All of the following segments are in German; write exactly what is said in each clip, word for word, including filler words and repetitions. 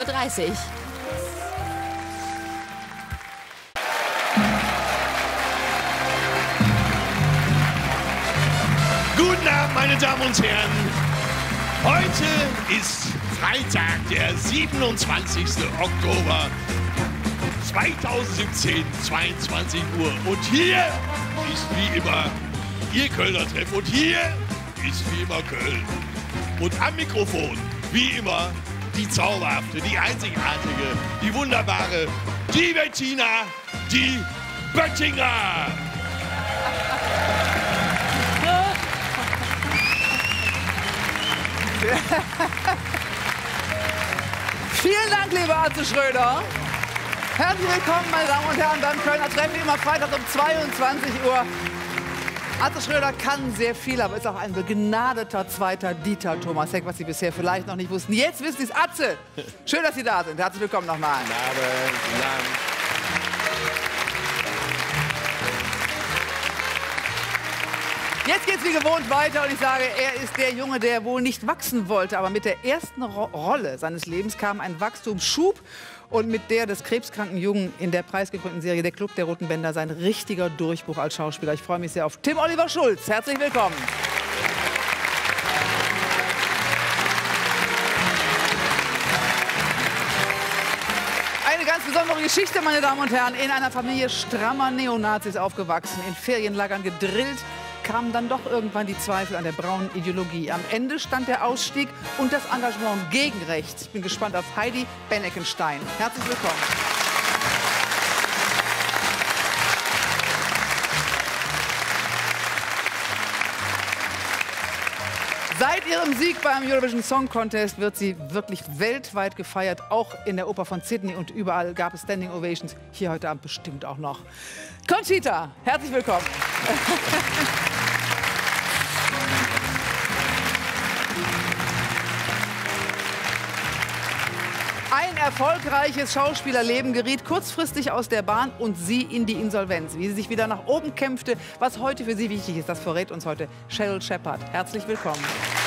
dreißig. Guten Abend, meine Damen und Herren. Heute ist Freitag, der siebenundzwanzigste Oktober zweitausendsiebzehn, zweiundzwanzig Uhr. Und hier ist wie immer Ihr Kölner Treff. Und hier ist wie immer Köln. Und am Mikrofon, wie immer, die zauberhafte, die einzigartige, die wunderbare, die Bettina, die Böttinger. Vielen Dank, lieber Atze Schröder. Herzlich willkommen, meine Damen und Herren, beim Kölner Treff, wie immer Freitag um zweiundzwanzig Uhr. Atze Schröder kann sehr viel, aber ist auch ein begnadeter zweiter Dieter Thomas Heck, was Sie bisher vielleicht noch nicht wussten. Jetzt wissen Sie es. Atze, schön, dass Sie da sind. Herzlich willkommen nochmal. Guten Abend, guten Abend. Jetzt geht's wie gewohnt weiter und ich sage, er ist der Junge, der wohl nicht wachsen wollte, aber mit der ersten Ro Rolle seines Lebens kam ein Wachstumsschub und mit der des krebskranken Jungen in der preisgekrönten Serie Der Club der Roten Bänder sein richtiger Durchbruch als Schauspieler. Ich freue mich sehr auf Tim Oliver Schulz. Herzlich willkommen. Eine ganz besondere Geschichte, meine Damen und Herren. In einer Familie strammer Neonazis aufgewachsen, in Ferienlagern gedrillt, kamen dann doch irgendwann die Zweifel an der braunen Ideologie. Am Ende stand der Ausstieg und das Engagement gegen rechts. Ich bin gespannt auf Heidi Beneckenstein. Herzlich willkommen. Seit ihrem Sieg beim Eurovision Song Contest wird sie wirklich weltweit gefeiert. Auch in der Oper von Sydney und überall gab es Standing Ovations. Hier heute Abend bestimmt auch noch. Conchita, herzlich willkommen. Ein erfolgreiches Schauspielerleben geriet kurzfristig aus der Bahn und sie in die Insolvenz. Wie sie sich wieder nach oben kämpfte, was heute für sie wichtig ist, das verrät uns heute Cheryl Shepard. Herzlich willkommen.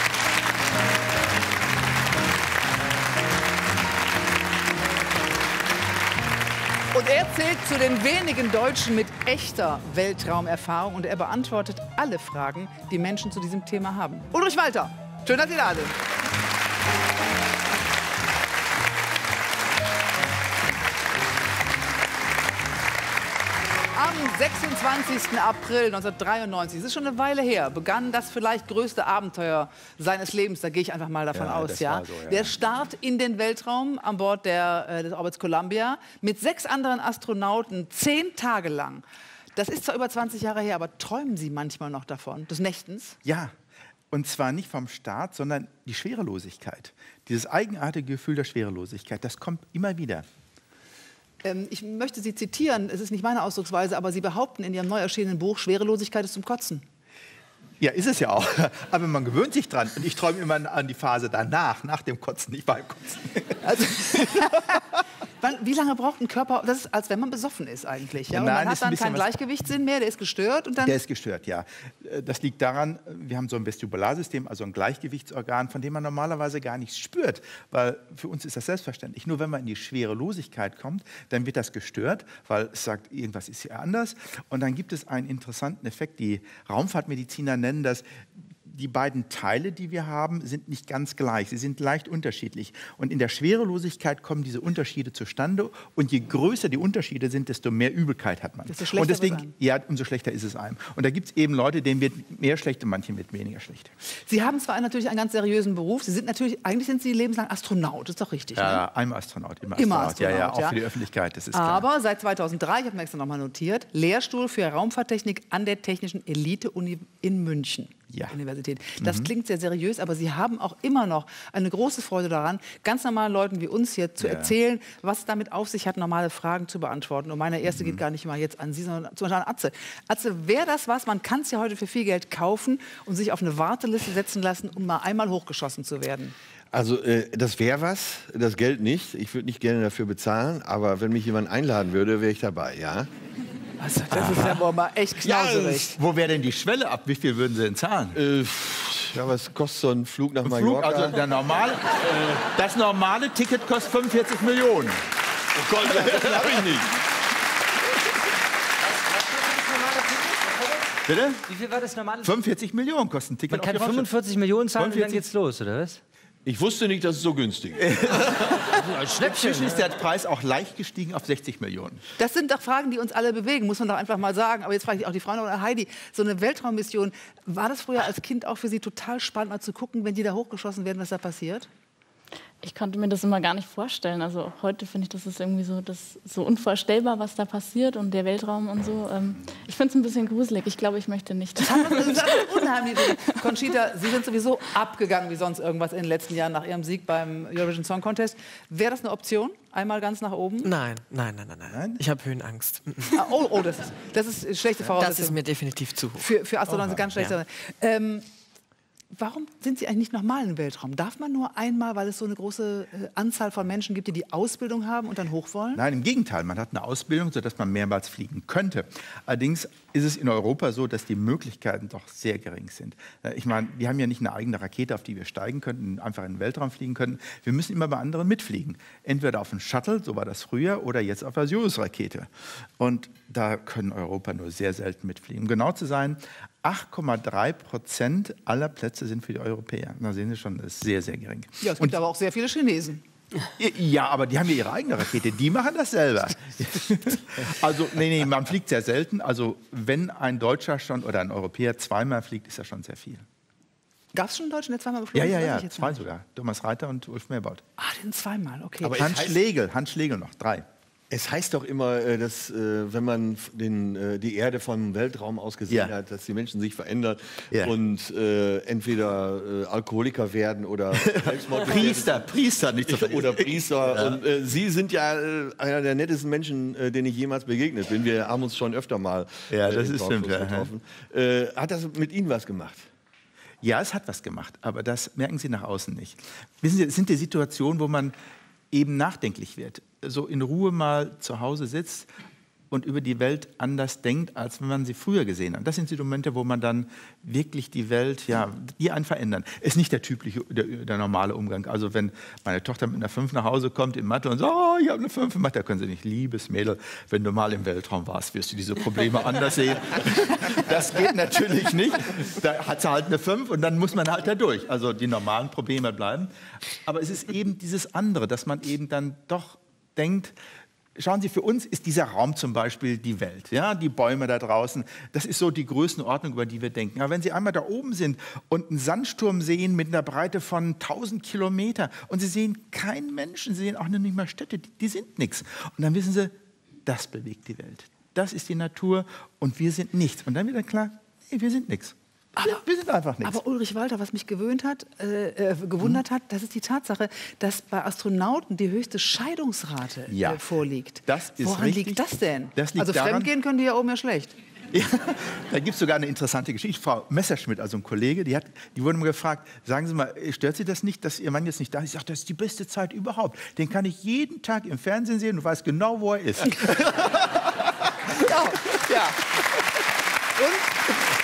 Und er zählt zu den wenigen Deutschen mit echter Weltraumerfahrung und er beantwortet alle Fragen, die Menschen zu diesem Thema haben. Ulrich Walter, schön, dass Sie da sind. Am sechsundzwanzigsten April neunzehnhundertdreiundneunzig, das ist schon eine Weile her, begann das vielleicht größte Abenteuer seines Lebens. Da gehe ich einfach mal davon ja, aus. Ja? So, ja. Der Start in den Weltraum an Bord der, äh, des Orbits Columbia mit sechs anderen Astronauten, zehn Tage lang. Das ist zwar über zwanzig Jahre her, aber träumen Sie manchmal noch davon, des Nächtens? Ja, und zwar nicht vom Start, sondern die Schwerelosigkeit. Dieses eigenartige Gefühl der Schwerelosigkeit, das kommt immer wieder. Ich möchte Sie zitieren, es ist nicht meine Ausdrucksweise, aber Sie behaupten in Ihrem neu erschienenen Buch, Schwerelosigkeit ist zum Kotzen. Ja, ist es ja auch. Aber man gewöhnt sich dran. Und ich träume immer an die Phase danach, nach dem Kotzen, nicht beim Kotzen. Also, wie lange braucht ein Körper, das ist, als wenn man besoffen ist eigentlich. Ja? Und Nein, man ist hat ein dann keinen bisschen was- Gleichgewichtssinn mehr, der ist gestört. Und dann Der ist gestört, ja. Das liegt daran, wir haben so ein Vestibularsystem, also ein Gleichgewichtsorgan, von dem man normalerweise gar nichts spürt. Weil für uns ist das selbstverständlich. Nur wenn man in die Schwerelosigkeit kommt, dann wird das gestört, weil es sagt, irgendwas ist hier anders. Und dann gibt es einen interessanten Effekt. Die Raumfahrtmediziner nennen das, die beiden Teile, die wir haben, sind nicht ganz gleich. Sie sind leicht unterschiedlich. Und in der Schwerelosigkeit kommen diese Unterschiede zustande. Und je größer die Unterschiede sind, desto mehr Übelkeit hat man. Desto schlechter und deswegen, wird einem. ja, umso schlechter ist es einem. Und da gibt es eben Leute, denen wird mehr schlecht und manchen wird weniger schlecht. Sie haben zwar natürlich einen ganz seriösen Beruf, Sie sind natürlich, eigentlich sind Sie lebenslang Astronaut, das ist doch richtig. Ja, Ne? einmal Astronaut, immer, Immer Astronaut. Ja, ja, Astronaut, auch ja. für die Öffentlichkeit, das ist Aber klar. seit zweitausenddrei, ich habe mir extra noch mal notiert, Lehrstuhl für Raumfahrttechnik an der Technischen Elite-Uni in München. Ja. Universität. Das Mhm. klingt sehr seriös, aber Sie haben auch immer noch eine große Freude daran, ganz normalen Leuten wie uns hier zu Ja. erzählen, was es damit auf sich hat, normale Fragen zu beantworten. Und meine erste Mhm. geht gar nicht mal jetzt an Sie, sondern zum Beispiel an Atze. Atze, wäre das was, man kann es ja heute für viel Geld kaufen und sich auf eine Warteliste setzen lassen, um mal einmal hochgeschossen zu werden? Also äh, das wäre was, das Geld nicht. Ich würde nicht gerne dafür bezahlen, aber wenn mich jemand einladen würde, wäre ich dabei, ja. Also, das ist ja wohl mal echt knauserig. Wo wäre denn die Schwelle ab? Wie viel würden Sie denn zahlen? Äh, ja, was kostet so ein Flug nach Flug, Mallorca? also der normale, äh, das normale Ticket kostet fünfundvierzig Millionen. Oh Gott, das habe ich nicht. Bitte? Wie viel war das normale? fünfundvierzig Millionen kostet ein Ticket. Man kann auf die fünfundvierzig Millionen zahlen und dann fünfundvierzig geht's los, oder was? Ich wusste nicht, dass es so günstig ist. Inzwischen ist der Preis auch leicht gestiegen auf sechzig Millionen. Das sind doch Fragen, die uns alle bewegen, muss man doch einfach mal sagen. Aber jetzt frage ich auch die Frauen oder Heidi, so eine Weltraummission, war das früher als Kind auch für Sie total spannend, mal zu gucken, wenn die da hochgeschossen werden, was da passiert? Ich konnte mir das immer gar nicht vorstellen. Also auch heute finde ich, das ist irgendwie so, das so unvorstellbar, was da passiert und der Weltraum und so. Ähm, ich finde es ein bisschen gruselig. Ich glaube, ich möchte nicht. Das ist unheimlich. Conchita, Sie sind sowieso abgegangen wie sonst irgendwas in den letzten Jahren nach Ihrem Sieg beim Eurovision Song Contest. Wäre das eine Option? Einmal ganz nach oben? Nein, nein, nein, nein, nein. Nein? Ich habe Höhenangst. Ah, oh, oh, das ist, das ist schlechte Voraussetzung. Das ist mir definitiv zu hoch. Für, für Astronauten ganz schlecht. Ja. Ähm, warum sind Sie eigentlich nicht nochmal im Weltraum? Darf man nur einmal, weil es so eine große äh, Anzahl von Menschen gibt, die die Ausbildung haben und dann hoch wollen? Nein, im Gegenteil. Man hat eine Ausbildung, sodass man mehrmals fliegen könnte. Allerdings ist es in Europa so, dass die Möglichkeiten doch sehr gering sind. Äh, Ich meine, wir haben ja nicht eine eigene Rakete, auf die wir steigen könnten, einfach in den Weltraum fliegen könnten. Wir müssen immer bei anderen mitfliegen. Entweder auf einen Shuttle, so war das früher, oder jetzt auf der Soyuz-Rakete. Und da können Europa nur sehr selten mitfliegen. Um genau zu sein, acht Komma drei Prozent aller Plätze sind für die Europäer. Da sehen Sie schon, das ist sehr, sehr gering. Ja, es gibt aber auch sehr viele Chinesen. Ja, aber die haben ja ihre eigene Rakete. Die machen das selber. Also, nee, nee, man fliegt sehr selten. Also, wenn ein Deutscher schon oder ein Europäer zweimal fliegt, ist das schon sehr viel. Gab es schon einen Deutschen, der zweimal Ja, geflogen ist? ja, Weiß ja, ich jetzt zwei nicht. sogar. Thomas Reiter und Ulf Merbaut. Ah, den zweimal, okay. Aber Hans heißt- Schlegel, Hans Schlegel noch, drei. Es heißt doch immer, äh, dass äh, wenn man f- den, äh, die Erde vom Weltraum aus gesehen Ja. hat, dass die Menschen sich verändern Ja. und äh, entweder äh, Alkoholiker werden oder Selbstmord Priester, Priester, nicht zu vergessen. oder Priester. Und äh, Sie sind ja äh, einer der nettesten Menschen, äh, denen ich jemals begegnet bin. Wir haben uns schon öfter mal Ja, äh, das im ist Talkshow stimmt, ja. getroffen. Äh, hat das mit Ihnen was gemacht? Ja, es hat was gemacht, aber das merken Sie nach außen nicht. Wissen Sie, es sind die Situationen, wo man eben nachdenklich wird, so in Ruhe mal zu Hause sitzt und über die Welt anders denkt, als wenn man sie früher gesehen hat. Das sind die Momente, wo man dann wirklich die Welt, ja, die einen verändern. Ist nicht der typische, der, der normale Umgang. Also wenn meine Tochter mit einer fünf nach Hause kommt in Mathe und sagt, oh, ich habe eine fünf in Mathe, da können Sie nicht, liebes Mädel, wenn du mal im Weltraum warst, wirst du diese Probleme anders sehen. Das geht natürlich nicht. Da hat sie halt eine fünf und dann muss man halt da durch. Also die normalen Probleme bleiben. Aber es ist eben dieses andere, dass man eben dann doch denkt, schauen Sie, für uns ist dieser Raum zum Beispiel die Welt, ja, die Bäume da draußen. Das ist so die Größenordnung, über die wir denken. Aber wenn Sie einmal da oben sind und einen Sandsturm sehen mit einer Breite von tausend Kilometern und Sie sehen keinen Menschen, Sie sehen auch nicht mal Städte, die, die sind nichts. Und dann wissen Sie, das bewegt die Welt. Das ist die Natur und wir sind nichts. Und dann wird dann klar, nee, wir sind nichts. Wir, wir sind einfach nichts. Aber Ulrich Walter, was mich gewöhnt hat, äh, äh, gewundert hat, das ist die Tatsache, dass bei Astronauten die höchste Scheidungsrate Ja, äh, vorliegt. das ist Woran richtig. liegt das denn? Das liegt also daran- fremdgehen können die ja oben ja schlecht. Ja, da gibt es sogar eine interessante Geschichte. Frau Messerschmidt, also ein Kollege, die, hat, die wurde mal gefragt, sagen Sie mal, stört Sie das nicht, dass Ihr Mann jetzt nicht da ist? Ich sage, das ist die beste Zeit überhaupt. Den kann ich jeden Tag im Fernsehen sehen und weiß genau, wo er ist. Ja, ja. Und?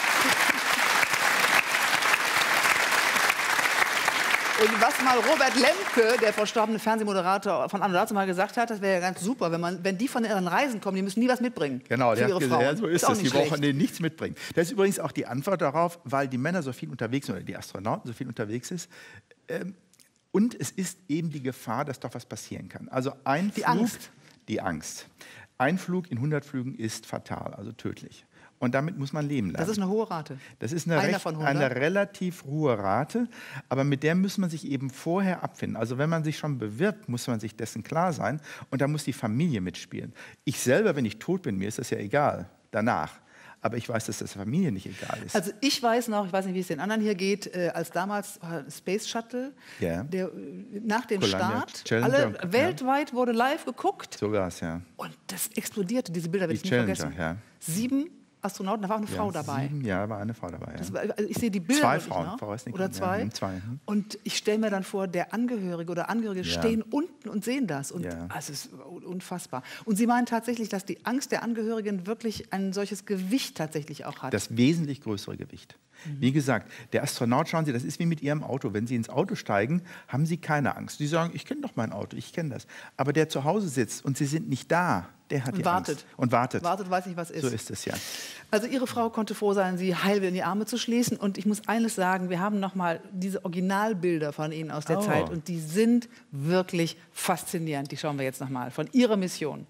Und was mal Robert Lemke, der verstorbene Fernsehmoderator von Anno dazu mal gesagt hat, das wäre ja ganz super, wenn, man, wenn die von ihren Reisen kommen, die müssen nie was mitbringen. Genau, für der ihre hat Frauen. gesagt, ja, so ist auch das. nicht Die brauchen schlecht. denen nichts mitbringen. Das ist übrigens auch die Antwort darauf, weil die Männer so viel unterwegs sind oder die Astronauten so viel unterwegs sind. Ähm, und es ist eben die Gefahr, dass doch was passieren kann. Also ein Die Flug, Angst. Die Angst. Ein Flug in hundert Flügen ist fatal, also tödlich. Und damit muss man leben lernen. Das ist eine hohe Rate. Das ist eine, Einer recht, von hundert? eine relativ hohe Rate, aber mit der muss man sich eben vorher abfinden. Also wenn man sich schon bewirbt, muss man sich dessen klar sein und da muss die Familie mitspielen. Ich selber, wenn ich tot bin, mir ist das ja egal, danach. Aber ich weiß, dass das der Familie nicht egal ist. Also ich weiß noch, ich weiß nicht, wie es den anderen hier geht, äh, als damals äh, Space Shuttle, Ja. der, äh, nach dem Columbia Start, Challenger, alle ja. weltweit wurde live geguckt So war es, ja. und das explodierte, diese Bilder werde Die ich nie Challenger, vergessen. ja. Sieben Astronauten, da war auch eine Frau ja, dabei. Sieben, ja, war eine Frau dabei. Ja. Das war, also ich sehe die Bilder Zwei wirklich Frauen, noch. Frau Resnick, Oder ja, zwei. mhm, zwei, mhm. Und ich stelle mir dann vor, der Angehörige oder Angehörige Ja. stehen unten und sehen das. Und Ja. also es ist unfassbar. Und Sie meinen tatsächlich, dass die Angst der Angehörigen wirklich ein solches Gewicht tatsächlich auch hat? Das wesentlich größere Gewicht. Wie gesagt, der Astronaut, schauen Sie, das ist wie mit Ihrem Auto. Wenn Sie ins Auto steigen, haben Sie keine Angst. Sie sagen, ich kenne doch mein Auto, ich kenne das. Aber der zu Hause sitzt und Sie sind nicht da, der hat Und die wartet. Angst. Und wartet. Wartet, weiß nicht, was ist. So ist es ja. Also Ihre Frau konnte froh sein, Sie heil in die Arme zu schließen. Und ich muss eines sagen, wir haben noch mal diese Originalbilder von Ihnen aus der Oh. Zeit. Und die sind wirklich faszinierend. Die schauen wir jetzt noch mal von Ihrer Mission.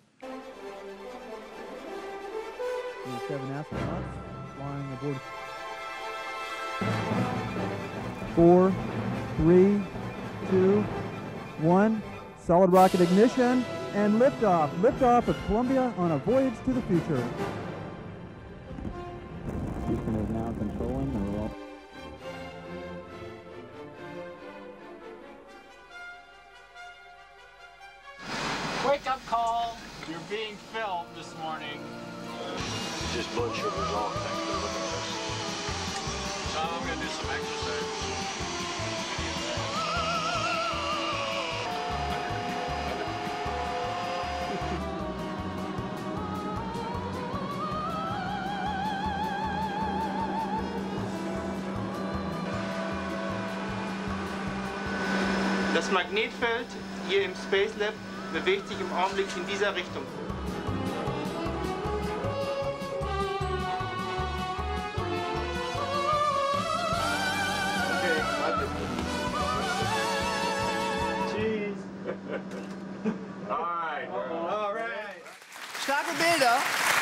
Four, three, two, one. Solid rocket ignition and liftoff. Liftoff of Columbia on a voyage to the future. Houston is now controlling the roll. Wake up call. You're being filmed this morning. Just blood sugar's all connected. Look at this. So I'm going to do some exercise. Das Magnetfeld hier im Space Lab bewegt sich im Augenblick in dieser Richtung. Okay, warte. Cheese. Alright. Alright. Starke Bilder.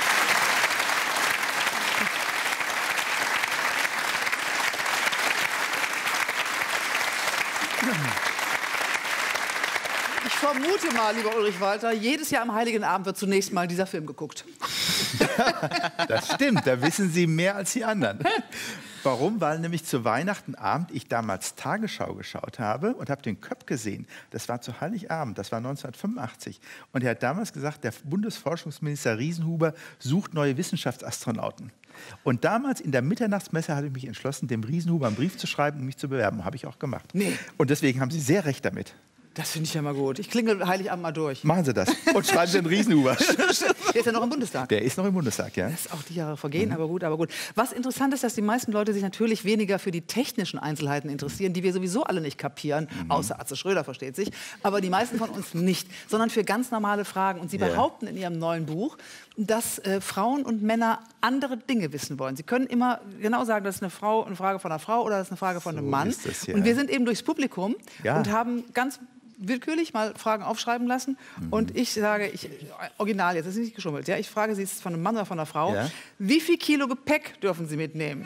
Ich vermute mal, lieber Ulrich Walter, jedes Jahr am Heiligen Abend wird zunächst mal dieser Film geguckt. Das stimmt, da wissen Sie mehr als die anderen. Warum? Weil nämlich zu Weihnachtenabend ich damals Tagesschau geschaut habe und habe den Köpp gesehen. Das war zu Heiligabend, das war neunzehnhundertfünfundachtzig. Und er hat damals gesagt, der Bundesforschungsminister Riesenhuber sucht neue Wissenschaftsastronauten. Und damals in der Mitternachtsmesse habe ich mich entschlossen, dem Riesenhuber einen Brief zu schreiben und mich zu bewerben. Habe ich auch gemacht. Nee. Und deswegen haben Sie sehr recht damit. Das finde ich ja mal gut. Ich klingel Heiligabend mal durch. Machen Sie das und schreiben Sie den Riesenhuber. Der ist ja noch im Bundestag. Der ist noch im Bundestag, ja. Das ist auch die Jahre vergehen, aber gut, aber gut. Was interessant ist, dass die meisten Leute sich natürlich weniger für die technischen Einzelheiten interessieren, die wir sowieso alle nicht kapieren, mhm. außer Atze Schröder versteht sich, aber die meisten von uns nicht, sondern für ganz normale Fragen. Und Sie Ja. behaupten in Ihrem neuen Buch, dass äh, Frauen und Männer andere Dinge wissen wollen. Sie können immer genau sagen, das ist eine, Frau, eine Frage von einer Frau oder das ist eine Frage von einem So Mann. ist es, ja. Und wir sind eben durchs Publikum Ja. und haben ganz willkürlich mal Fragen aufschreiben lassen. Mhm. Und ich sage, ich, original jetzt, das ist nicht geschummelt. Ja? Ich frage Sie, ist es von einem Mann oder von einer Frau? Ja. Wie viel Kilo Gepäck dürfen Sie mitnehmen?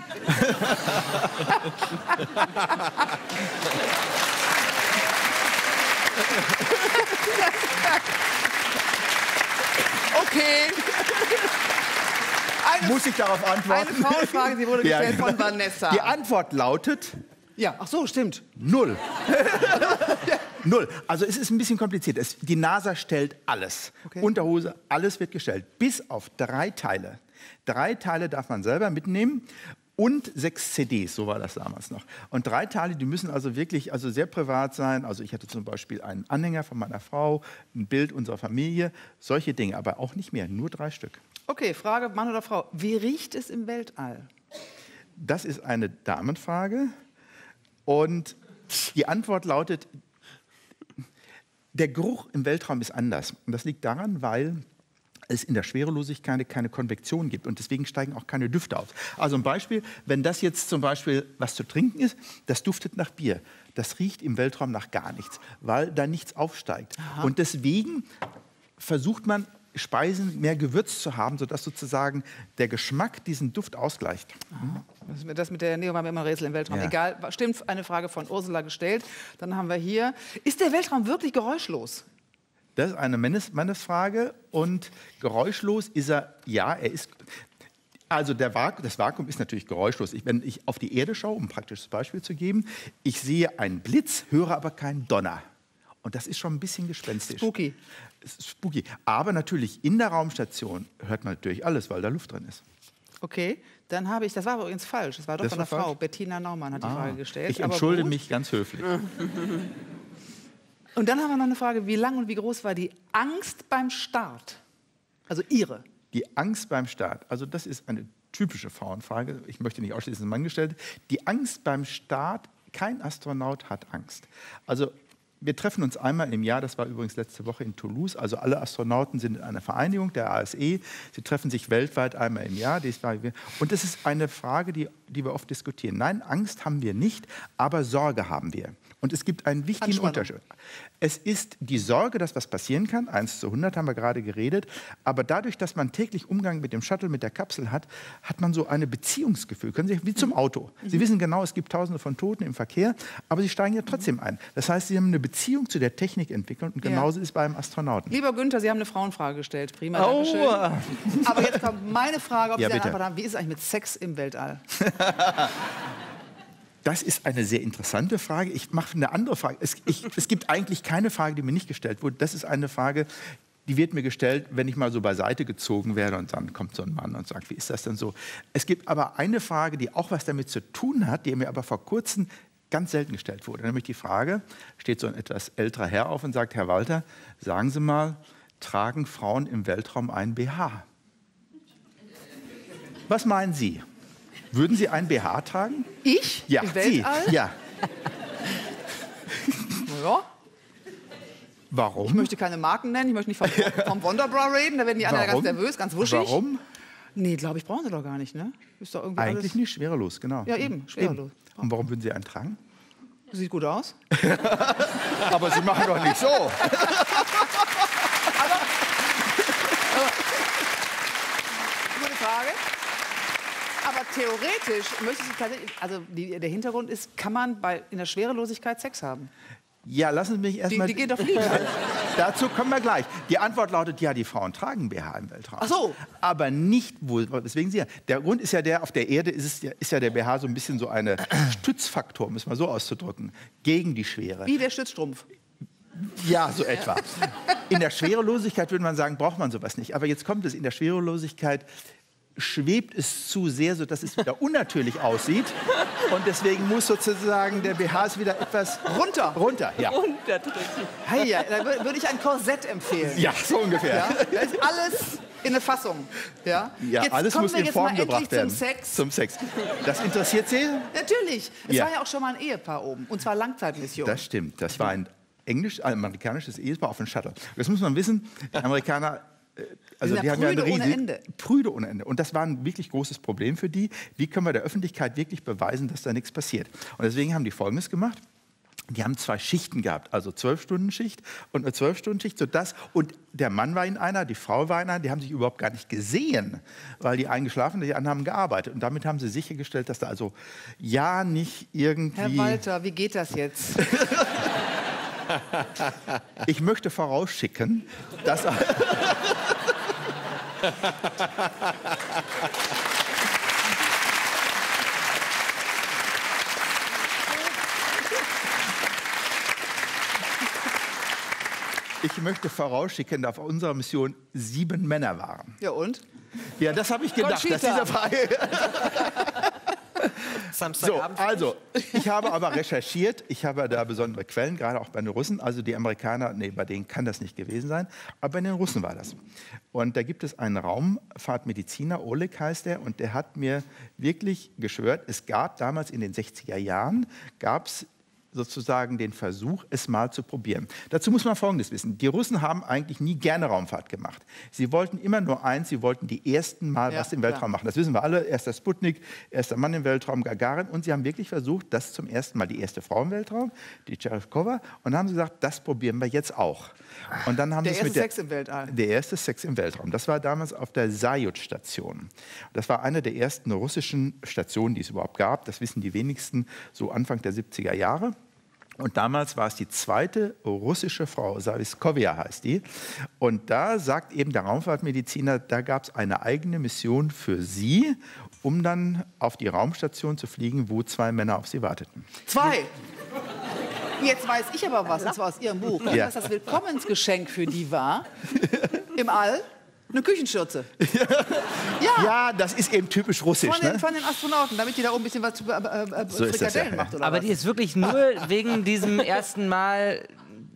Okay. Eine, Muss ich darauf antworten? Eine Frauenfrage, sie wurde Ja, gestellt von genau. Vanessa. Die Antwort lautet Ja, ach so, stimmt. null. Null. Also es ist ein bisschen kompliziert. Es, die NASA stellt alles. Okay. Unterhose, alles wird gestellt. Bis auf drei Teile. Drei Teile darf man selber mitnehmen. Und sechs C Ds, so war das damals noch. Und drei Teile, die müssen also wirklich also sehr privat sein. Also ich hatte zum Beispiel einen Anhänger von meiner Frau, ein Bild unserer Familie, solche Dinge, aber auch nicht mehr, nur drei Stück. Okay, Frage Mann oder Frau. Wie riecht es im Weltall? Das ist eine Damenfrage. Und die Antwort lautet, der Geruch im Weltraum ist anders. Und das liegt daran, weil es in der Schwerelosigkeit keine Konvektion gibt und deswegen steigen auch keine Düfte aus. Also ein Beispiel, wenn das jetzt zum Beispiel was zu trinken ist, das duftet nach Bier. Das riecht im Weltraum nach gar nichts, weil da nichts aufsteigt. Aha. Und deswegen versucht man, Speisen mehr Gewürz zu haben, sodass sozusagen der Geschmack diesen Duft ausgleicht. Das- Das mit der Ernährung war mir immer ein Rätsel im Weltraum. Ja. Egal, stimmt, eine Frage von Ursula gestellt. Dann haben wir hier, ist der Weltraum wirklich geräuschlos? Das ist eine Mannes- Mannesfrage und geräuschlos ist er, ja, er ist, also der Vaku- das Vakuum ist natürlich geräuschlos. Ich, wenn ich auf die Erde schaue, um ein praktisches Beispiel zu geben, ich sehe einen Blitz, höre aber keinen Donner. Und das ist schon ein bisschen gespenstisch. Spooky. Es ist spooky. Aber natürlich in der Raumstation hört man natürlich alles, weil da Luft drin ist. Okay, dann habe ich, das war übrigens falsch, das war doch Das von war der Frau. falsch? Bettina Naumann hat die Ah, Frage gestellt. ich aber entschuldige gut. mich ganz höflich. Und dann haben wir noch eine Frage, wie lang und wie groß war die Angst beim Start? Also Ihre. Die Angst beim Start, also das ist eine typische Frauenfrage. Ich möchte nicht ausschließen, dass ein Mann gestellt hat. Die Angst beim Start, kein Astronaut hat Angst. Also wir treffen uns einmal im Jahr, das war übrigens letzte Woche in Toulouse, also alle Astronauten sind in einer Vereinigung, der A S E, sie treffen sich weltweit einmal im Jahr. Und das ist eine Frage, die, die wir oft diskutieren. Nein, Angst haben wir nicht, aber Sorge haben wir. Und es gibt einen wichtigen Unterschied. Es ist die Sorge, dass was passieren kann, eins zu hundert haben wir gerade geredet, aber dadurch, dass man täglich Umgang mit dem Shuttle, mit der Kapsel hat, hat man so ein Beziehungsgefühl, können Sie, wie zum Auto. Sie wissen genau, es gibt Tausende von Toten im Verkehr, aber Sie steigen ja trotzdem ein. Das heißt, Sie haben eine Beziehung zu der Technik entwickelt und genauso ja. ist es beim Astronauten. Lieber Günther, Sie haben eine Frauenfrage gestellt. Prima, oh. Dankeschön. Aber jetzt kommt meine Frage, ob ja, Sie eine Antwort haben. Wie ist es eigentlich mit Sex im Weltall? Das ist eine sehr interessante Frage. Ich mache eine andere Frage. Es, ich, es gibt eigentlich keine Frage, die mir nicht gestellt wurde. Das ist eine Frage, die wird mir gestellt, wenn ich mal so beiseite gezogen werde und dann kommt so ein Mann und sagt, wie ist das denn so? Es gibt aber eine Frage, die auch was damit zu tun hat, die mir aber vor kurzem ganz selten gestellt wurde. Nämlich die Frage, steht so ein etwas älterer Herr auf und sagt, Herr Walter, sagen Sie mal, tragen Frauen im Weltraum einen B H? Was meinen Sie? Würden Sie einen B H tragen? Ich? Ja, Im Weltall? Sie. Ja. Ja. Warum? Ich möchte keine Marken nennen, ich möchte nicht vom, vom Wonderbra reden, da werden die anderen ganz nervös, ganz wuschig. Warum? Nee, glaube ich, brauchen Sie doch gar nicht, ne? Ist doch irgendwie Eigentlich alles... nicht, schwerelos, genau. Ja, eben, schwerelos. Eben. Und warum würden Sie einen tragen? Sieht gut aus. Aber Sie machen doch nicht so. aber, aber, gute Frage. Aber theoretisch möchte ich tatsächlich, also die, der Hintergrund ist, kann man bei, in der Schwerelosigkeit Sex haben? Ja, lassen Sie mich erst mal... Die, die geht doch fliegen. Dazu kommen wir gleich. Die Antwort lautet, ja, die Frauen tragen B H im Weltraum. Ach so. Aber nicht, wo, deswegen Sie ja. Der Grund ist ja der, auf der Erde ist, es, ist ja der B H so ein bisschen so ein Stützfaktor, um es mal so auszudrücken, gegen die Schwere. Wie der Stützstrumpf. Ja, so etwa. In der Schwerelosigkeit würde man sagen, braucht man sowas nicht. Aber jetzt kommt es, in der Schwerelosigkeit schwebt es zu sehr, sodass es wieder unnatürlich aussieht. Und deswegen muss sozusagen der B H ist wieder etwas runter. Runter, ja. Hey, ja, da würde ich ein Korsett empfehlen. Ja, so ungefähr. Ja, da ist alles in eine Fassung. Ja, ja jetzt alles muss in Form gebracht werden. Zum Sex. Zum Sex. Das interessiert Sie? Natürlich. Es ja. war ja auch schon mal ein Ehepaar oben. Und zwar Langzeitmission. Das stimmt. Das war ein englisch-amerikanisches Ehepaar auf dem Shuttle. Das muss man wissen. Die Amerikaner... Also die, die haben ja eine riesige, ohne Ende. Prüde ohne Ende. Und das war ein wirklich großes Problem für die. Wie können wir der Öffentlichkeit wirklich beweisen, dass da nichts passiert? Und deswegen haben die Folgendes gemacht. Die haben zwei Schichten gehabt, also zwölf-Stunden-Schicht und eine zwölf-Stunden-Schicht. Sodass, und der Mann war in einer, die Frau war in einer, die haben sich überhaupt gar nicht gesehen, weil die einen geschlafen, die anderen haben gearbeitet. Und damit haben sie sichergestellt, dass da also ja nicht irgendwie... Herr Walter, wie geht das jetzt? Ich möchte vorausschicken, dass... Ich möchte vorausschicken, dass auf unserer Mission sieben Männer waren. Ja und? Ja, das habe ich gedacht, dass diese Frage... So, also, ich habe aber recherchiert, ich habe da besondere Quellen, gerade auch bei den Russen, also die Amerikaner, nee, bei denen kann das nicht gewesen sein, aber bei den Russen war das. Und da gibt es einen Raumfahrtmediziner, Oleg heißt er, und der hat mir wirklich geschwört, es gab damals in den sechziger Jahren, gab es sozusagen den Versuch, es mal zu probieren. Dazu muss man Folgendes wissen. Die Russen haben eigentlich nie gerne Raumfahrt gemacht. Sie wollten immer nur eins, sie wollten die ersten Mal ja, was im Weltraum ja. machen. Das wissen wir alle. Erster Sputnik, erster Mann im Weltraum, Gagarin. Und sie haben wirklich versucht, das zum ersten Mal, die erste Frau im Weltraum, die Cherevkova. Und dann haben sie gesagt, das probieren wir jetzt auch. Und dann haben der sie erste mit der, Sex im Weltall. Der erste Sex im Weltraum. Das war damals auf der Sajut-Station. Das war eine der ersten russischen Stationen, die es überhaupt gab. Das wissen die wenigsten, so Anfang der siebziger Jahre. Und damals war es die zweite russische Frau, Saviskoja heißt die. Und da sagt eben der Raumfahrtmediziner, da gab es eine eigene Mission für sie, um dann auf die Raumstation zu fliegen, wo zwei Männer auf sie warteten. Zwei? Jetzt weiß ich aber was, und zwar aus Ihrem Buch. Ja. Was das Willkommensgeschenk für die war, im All, eine Küchenschürze. Ja. Ja, das ist eben typisch russisch. Von den, ne? von den Astronauten, damit die da oben ein bisschen was äh, äh, So ist das, Frikadellen ja. macht. Oder Aber was? die ist wirklich nur wegen diesem ersten Mal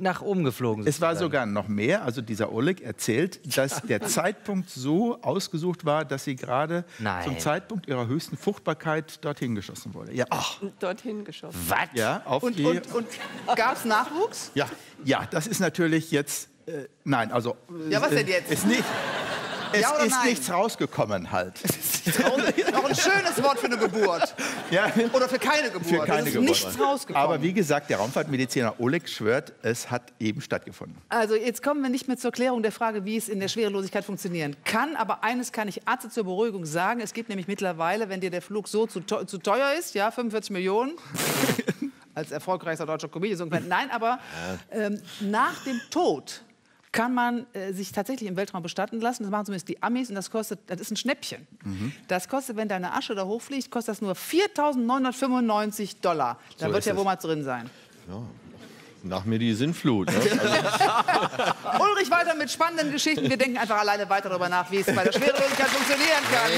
nach oben geflogen. Es war sozusagen. sogar noch mehr. Also dieser Oleg erzählt, dass der Zeitpunkt so ausgesucht war, dass sie gerade Nein. zum Zeitpunkt ihrer höchsten Fruchtbarkeit dorthin geschossen wurde. Ja, Dorthin geschossen. Was? ja auf Und, die, und, und gab es Nachwuchs? ja, ja, das ist natürlich jetzt, äh, nein, also... Ja, was äh, denn jetzt? Ist nicht, es Ja oder ist nein? nichts rausgekommen halt. Noch ein schönes Wort für eine Geburt. Ja. Oder für keine Geburt. Für keine es ist Geburt. nichts rausgekommen. Aber wie gesagt, der Raumfahrtmediziner Oleg schwört, es hat eben stattgefunden. Also jetzt kommen wir nicht mehr zur Klärung der Frage, wie es in der Schwerelosigkeit funktionieren kann. Aber eines kann ich Atze zur Beruhigung sagen. Es gibt nämlich mittlerweile, wenn dir der Flug so zu, teu zu teuer ist, ja, fünfundvierzig Millionen, als erfolgreichster deutscher Comedian, so ungefähr. Nein, aber ähm, nach dem Tod kann man äh, sich tatsächlich im Weltraum bestatten lassen. Das machen zumindest die Amis und das kostet, das ist ein Schnäppchen. Mhm. Das kostet, wenn deine Asche da hochfliegt, kostet das nur viertausendneunhundertfünfundneunzig Dollar. Da So wird ist ja es. wohl mal drin sein. Ja. Nach mir die Sinnflut. Ne? Also, Ulrich weiter mit spannenden Geschichten. Wir denken einfach alleine weiter darüber nach, wie es bei der Schwerelosigkeit funktionieren kann.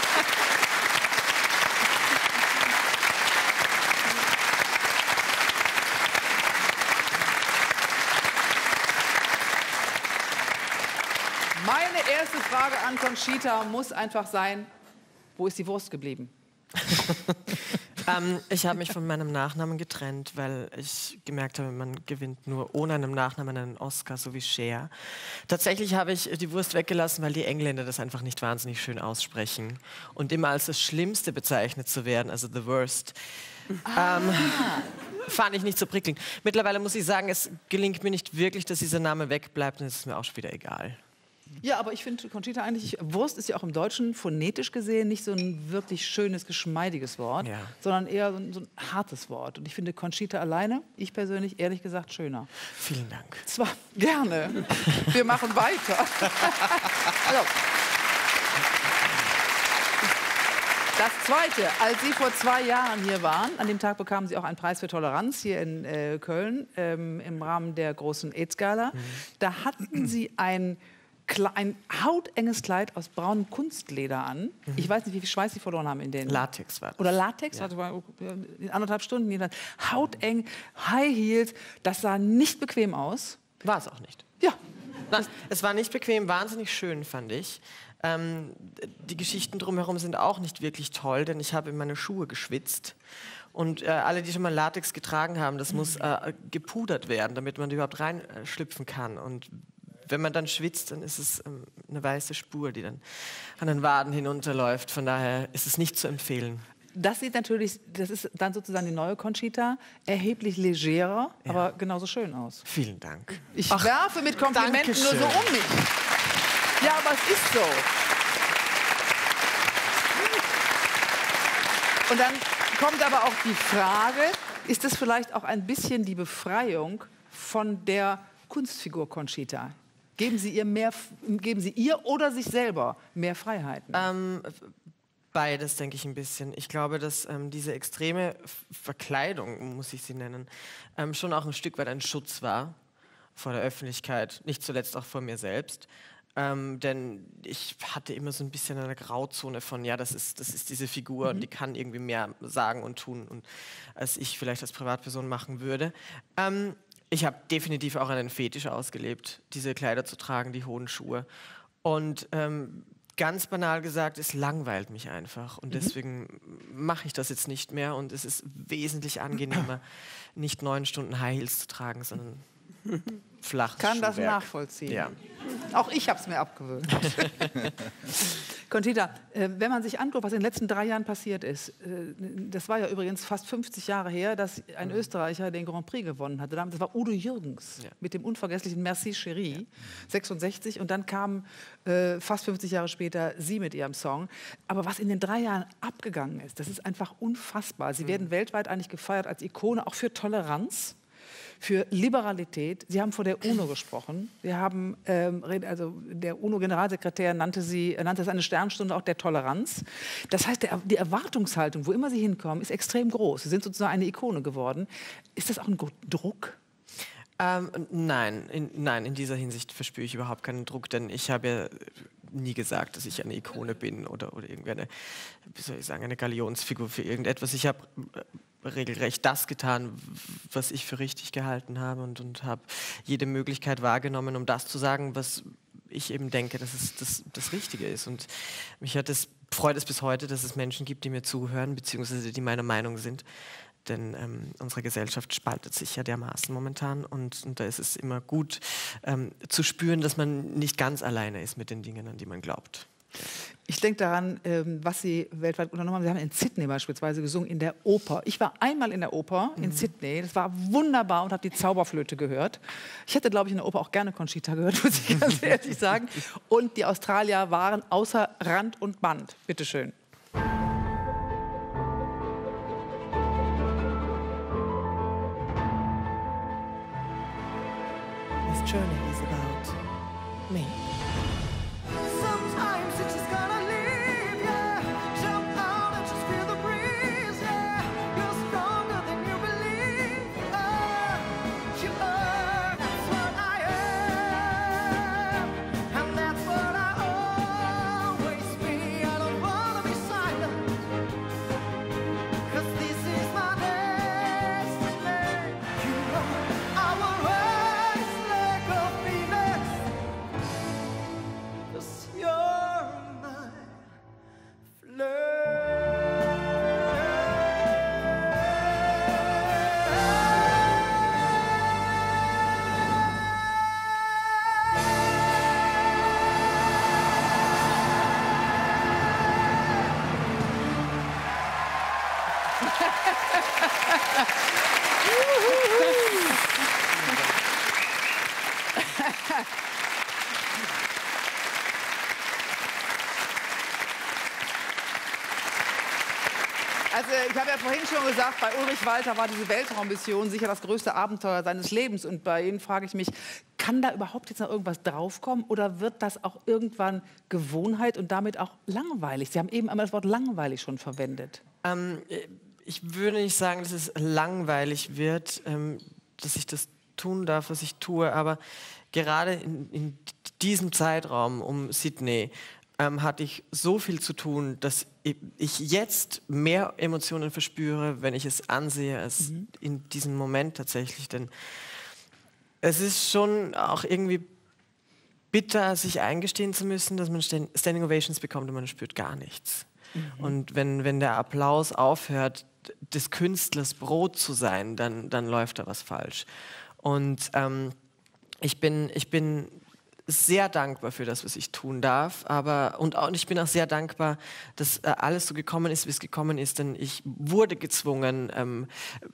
Meine erste Frage an Conchita muss einfach sein, wo ist die Wurst geblieben? ähm, ich habe mich von meinem Nachnamen getrennt, weil ich gemerkt habe, man gewinnt nur ohne einen Nachnamen einen Oscar, so wie Cher. Tatsächlich habe ich die Wurst weggelassen, weil die Engländer das einfach nicht wahnsinnig schön aussprechen. Und immer als das Schlimmste bezeichnet zu werden, also the worst, Ah. ähm, fand ich nicht so prickelnd. Mittlerweile muss ich sagen, es gelingt mir nicht wirklich, dass dieser Name wegbleibt, und es ist mir auch schon wieder egal. Ja, aber ich finde, Conchita, eigentlich, Wurst ist ja auch im Deutschen phonetisch gesehen nicht so ein wirklich schönes, geschmeidiges Wort, Ja. sondern eher so ein, so ein hartes Wort. Und ich finde Conchita alleine, ich persönlich, ehrlich gesagt, schöner. Vielen Dank. Zwar gerne. Wir machen weiter. Also, das Zweite, als Sie vor zwei Jahren hier waren, an dem Tag bekamen Sie auch einen Preis für Toleranz hier in äh, Köln ähm, im Rahmen der großen AIDS-Gala. Mhm. Da hatten Sie ein, Kle ein hautenges Kleid aus braunem Kunstleder an. Mhm. Ich weiß nicht, wie viel Schweiß Sie verloren haben in den... Latex war das. Oder Latex, Ja. also war in anderthalb Stunden. Jedenfalls. Hauteng, High Heels, das sah nicht bequem aus. War es auch nicht. Ja. Na, es war nicht bequem, wahnsinnig schön, fand ich. Ähm, die Geschichten drumherum sind auch nicht wirklich toll, denn ich habe in meine Schuhe geschwitzt. Und äh, alle, die schon mal Latex getragen haben, das muss äh, gepudert werden, damit man überhaupt reinschlüpfen kann. Und wenn man dann schwitzt, dann ist es ähm, eine weiße Spur, die dann an den Waden hinunterläuft. Von daher ist es nicht zu empfehlen. Das sieht natürlich, das ist dann sozusagen die neue Conchita, erheblich legerer, Ja. aber genauso schön aus. Vielen Dank. Ich Ach, werfe mit Komplimenten nur so Dankeschön. um mich. Ja, aber es ist so. Und dann kommt aber auch die Frage, ist das vielleicht auch ein bisschen die Befreiung von der Kunstfigur Conchita? Geben Sie ihr, mehr, geben Sie ihr oder sich selber mehr Freiheiten? Ähm, beides, denke ich, ein bisschen. Ich glaube, dass ähm, diese extreme F- Verkleidung, muss ich sie nennen, ähm, schon auch ein Stück weit ein Schutz war vor der Öffentlichkeit, nicht zuletzt auch vor mir selbst. Ähm, denn ich hatte immer so ein bisschen eine Grauzone von, ja, das ist, das ist diese Figur, und die kann irgendwie mehr sagen und tun, und, als ich vielleicht als Privatperson machen würde. Ähm, ich habe definitiv auch einen Fetisch ausgelebt, diese Kleider zu tragen, die hohen Schuhe. Und ähm, ganz banal gesagt, es langweilt mich einfach. Und deswegen mache ich das jetzt nicht mehr. Und es ist wesentlich angenehmer, nicht neun Stunden High Heels zu tragen, sondern flaches Kann das Schuhwerk. nachvollziehen. Ja. Auch ich habe es mir abgewöhnt. Conchita, äh, wenn man sich anguckt, was in den letzten drei Jahren passiert ist, äh, das war ja übrigens fast fünfzig Jahre her, dass ein Österreicher den Grand Prix gewonnen hatte. Das war Udo Jürgens Ja. mit dem unvergesslichen Merci Chérie, sechsundsechzig. Und dann kam äh, fast fünfzig Jahre später Sie mit Ihrem Song. Aber was in den drei Jahren abgegangen ist, das ist einfach unfassbar. Sie werden weltweit eigentlich gefeiert als Ikone, auch für Toleranz, für Liberalität. Sie haben vor der UNO gesprochen. Wir haben, ähm, also der UNO-Generalsekretär nannte, sie, nannte es eine Sternstunde auch der Toleranz. Das heißt, der, die Erwartungshaltung, wo immer Sie hinkommen, ist extrem groß. Sie sind sozusagen eine Ikone geworden. Ist das auch ein Druck? Ähm, nein, in, nein, in dieser Hinsicht verspüre ich überhaupt keinen Druck, denn ich habe ja nie gesagt, dass ich eine Ikone bin oder, oder irgendwie eine, wie soll ich sagen, eine Galionsfigur für irgendetwas. Ich habe regelrecht das getan, was ich für richtig gehalten habe und, und habe jede Möglichkeit wahrgenommen, um das zu sagen, was ich eben denke, dass es das, das Richtige ist. Und mich hat es, freut es bis heute, dass es Menschen gibt, die mir zuhören, beziehungsweise die meiner Meinung sind. Denn ähm, unsere Gesellschaft spaltet sich ja dermaßen momentan und, und da ist es immer gut ähm, zu spüren, dass man nicht ganz alleine ist mit den Dingen, an die man glaubt. Ich denke daran, ähm, was Sie weltweit unternommen haben. Sie haben in Sydney beispielsweise gesungen, in der Oper. Ich war einmal in der Oper in mhm. Sydney. Das war wunderbar und habe die Zauberflöte gehört. Ich hätte, glaube ich, in der Oper auch gerne Conchita gehört, muss ich ganz ehrlich sagen. Und die Australier waren außer Rand und Band. Bitte schön. This journey is about me. Also ich habe ja vorhin schon gesagt, bei Ulrich Walter war diese Weltraummission sicher das größte Abenteuer seines Lebens. Und bei Ihnen frage ich mich, kann da überhaupt jetzt noch irgendwas draufkommen oder wird das auch irgendwann Gewohnheit und damit auch langweilig? Sie haben eben einmal das Wort langweilig schon verwendet. Ähm, ich würde nicht sagen, dass es langweilig wird, ähm, dass ich das tun darf, was ich tue, aber gerade in, in diesem Zeitraum um Sydney ähm, hatte ich so viel zu tun, dass ich jetzt mehr Emotionen verspüre, wenn ich es ansehe, als mhm. in diesem Moment tatsächlich. Denn es ist schon auch irgendwie bitter, sich eingestehen zu müssen, dass man Standing Ovations bekommt und man spürt gar nichts. Mhm. Und wenn, wenn der Applaus aufhört, des Künstlers Brot zu sein, dann, dann läuft da was falsch. Und ähm, ich bin, ich bin sehr dankbar für das, was ich tun darf, aber und, auch, und ich bin auch sehr dankbar, dass äh, alles so gekommen ist, wie es gekommen ist, denn ich wurde gezwungen, ähm,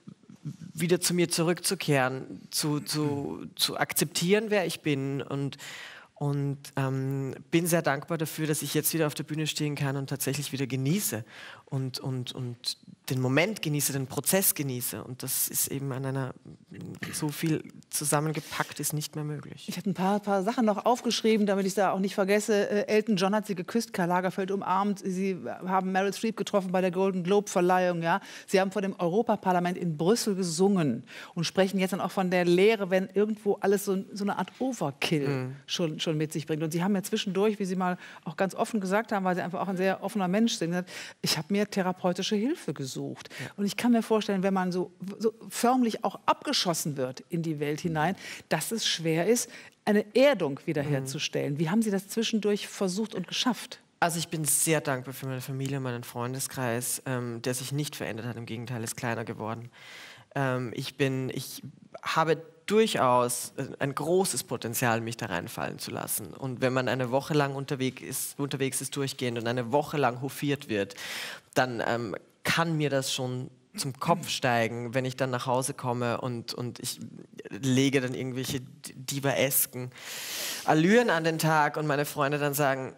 wieder zu mir zurückzukehren, zu, zu, zu akzeptieren, wer ich bin und Und ähm, bin sehr dankbar dafür, dass ich jetzt wieder auf der Bühne stehen kann und tatsächlich wieder genieße und, und, und den Moment genieße, den Prozess genieße. Und das ist eben an einer so viel zusammengepackt ist nicht mehr möglich. Ich habe ein paar, paar Sachen noch aufgeschrieben, damit ich es da auch nicht vergesse. Äh, Elton John hat sie geküsst, Karl Lagerfeld umarmt. Sie haben Meryl Streep getroffen bei der Golden Globe-Verleihung. Ja? Sie haben vor dem Europaparlament in Brüssel gesungen und sprechen jetzt dann auch von der Lehre, wenn irgendwo alles so, so eine Art Overkill mhm. schon, schon mit sich bringt. Und Sie haben ja zwischendurch, wie Sie mal auch ganz offen gesagt haben, weil Sie einfach auch ein sehr offener Mensch sind, gesagt, ich habe mir therapeutische Hilfe gesucht. Ja. Und ich kann mir vorstellen, wenn man so, so förmlich auch abgeschossen wird in die Welt hinein, dass es schwer ist, eine Erdung wiederherzustellen. Mhm. Wie haben Sie das zwischendurch versucht und geschafft? Also ich bin sehr dankbar für meine Familie, meinen Freundeskreis, ähm, der sich nicht verändert hat, im Gegenteil, ist kleiner geworden. Ähm, ich bin, ich habe durchaus ein großes Potenzial, mich da reinfallen zu lassen. Und wenn man eine Woche lang unterwegs ist, unterwegs ist durchgehend und eine Woche lang hofiert wird, dann ähm, kann mir das schon zum Kopf steigen, wenn ich dann nach Hause komme und, und ich lege dann irgendwelche divaesken Allüren an den Tag und meine Freunde dann sagen,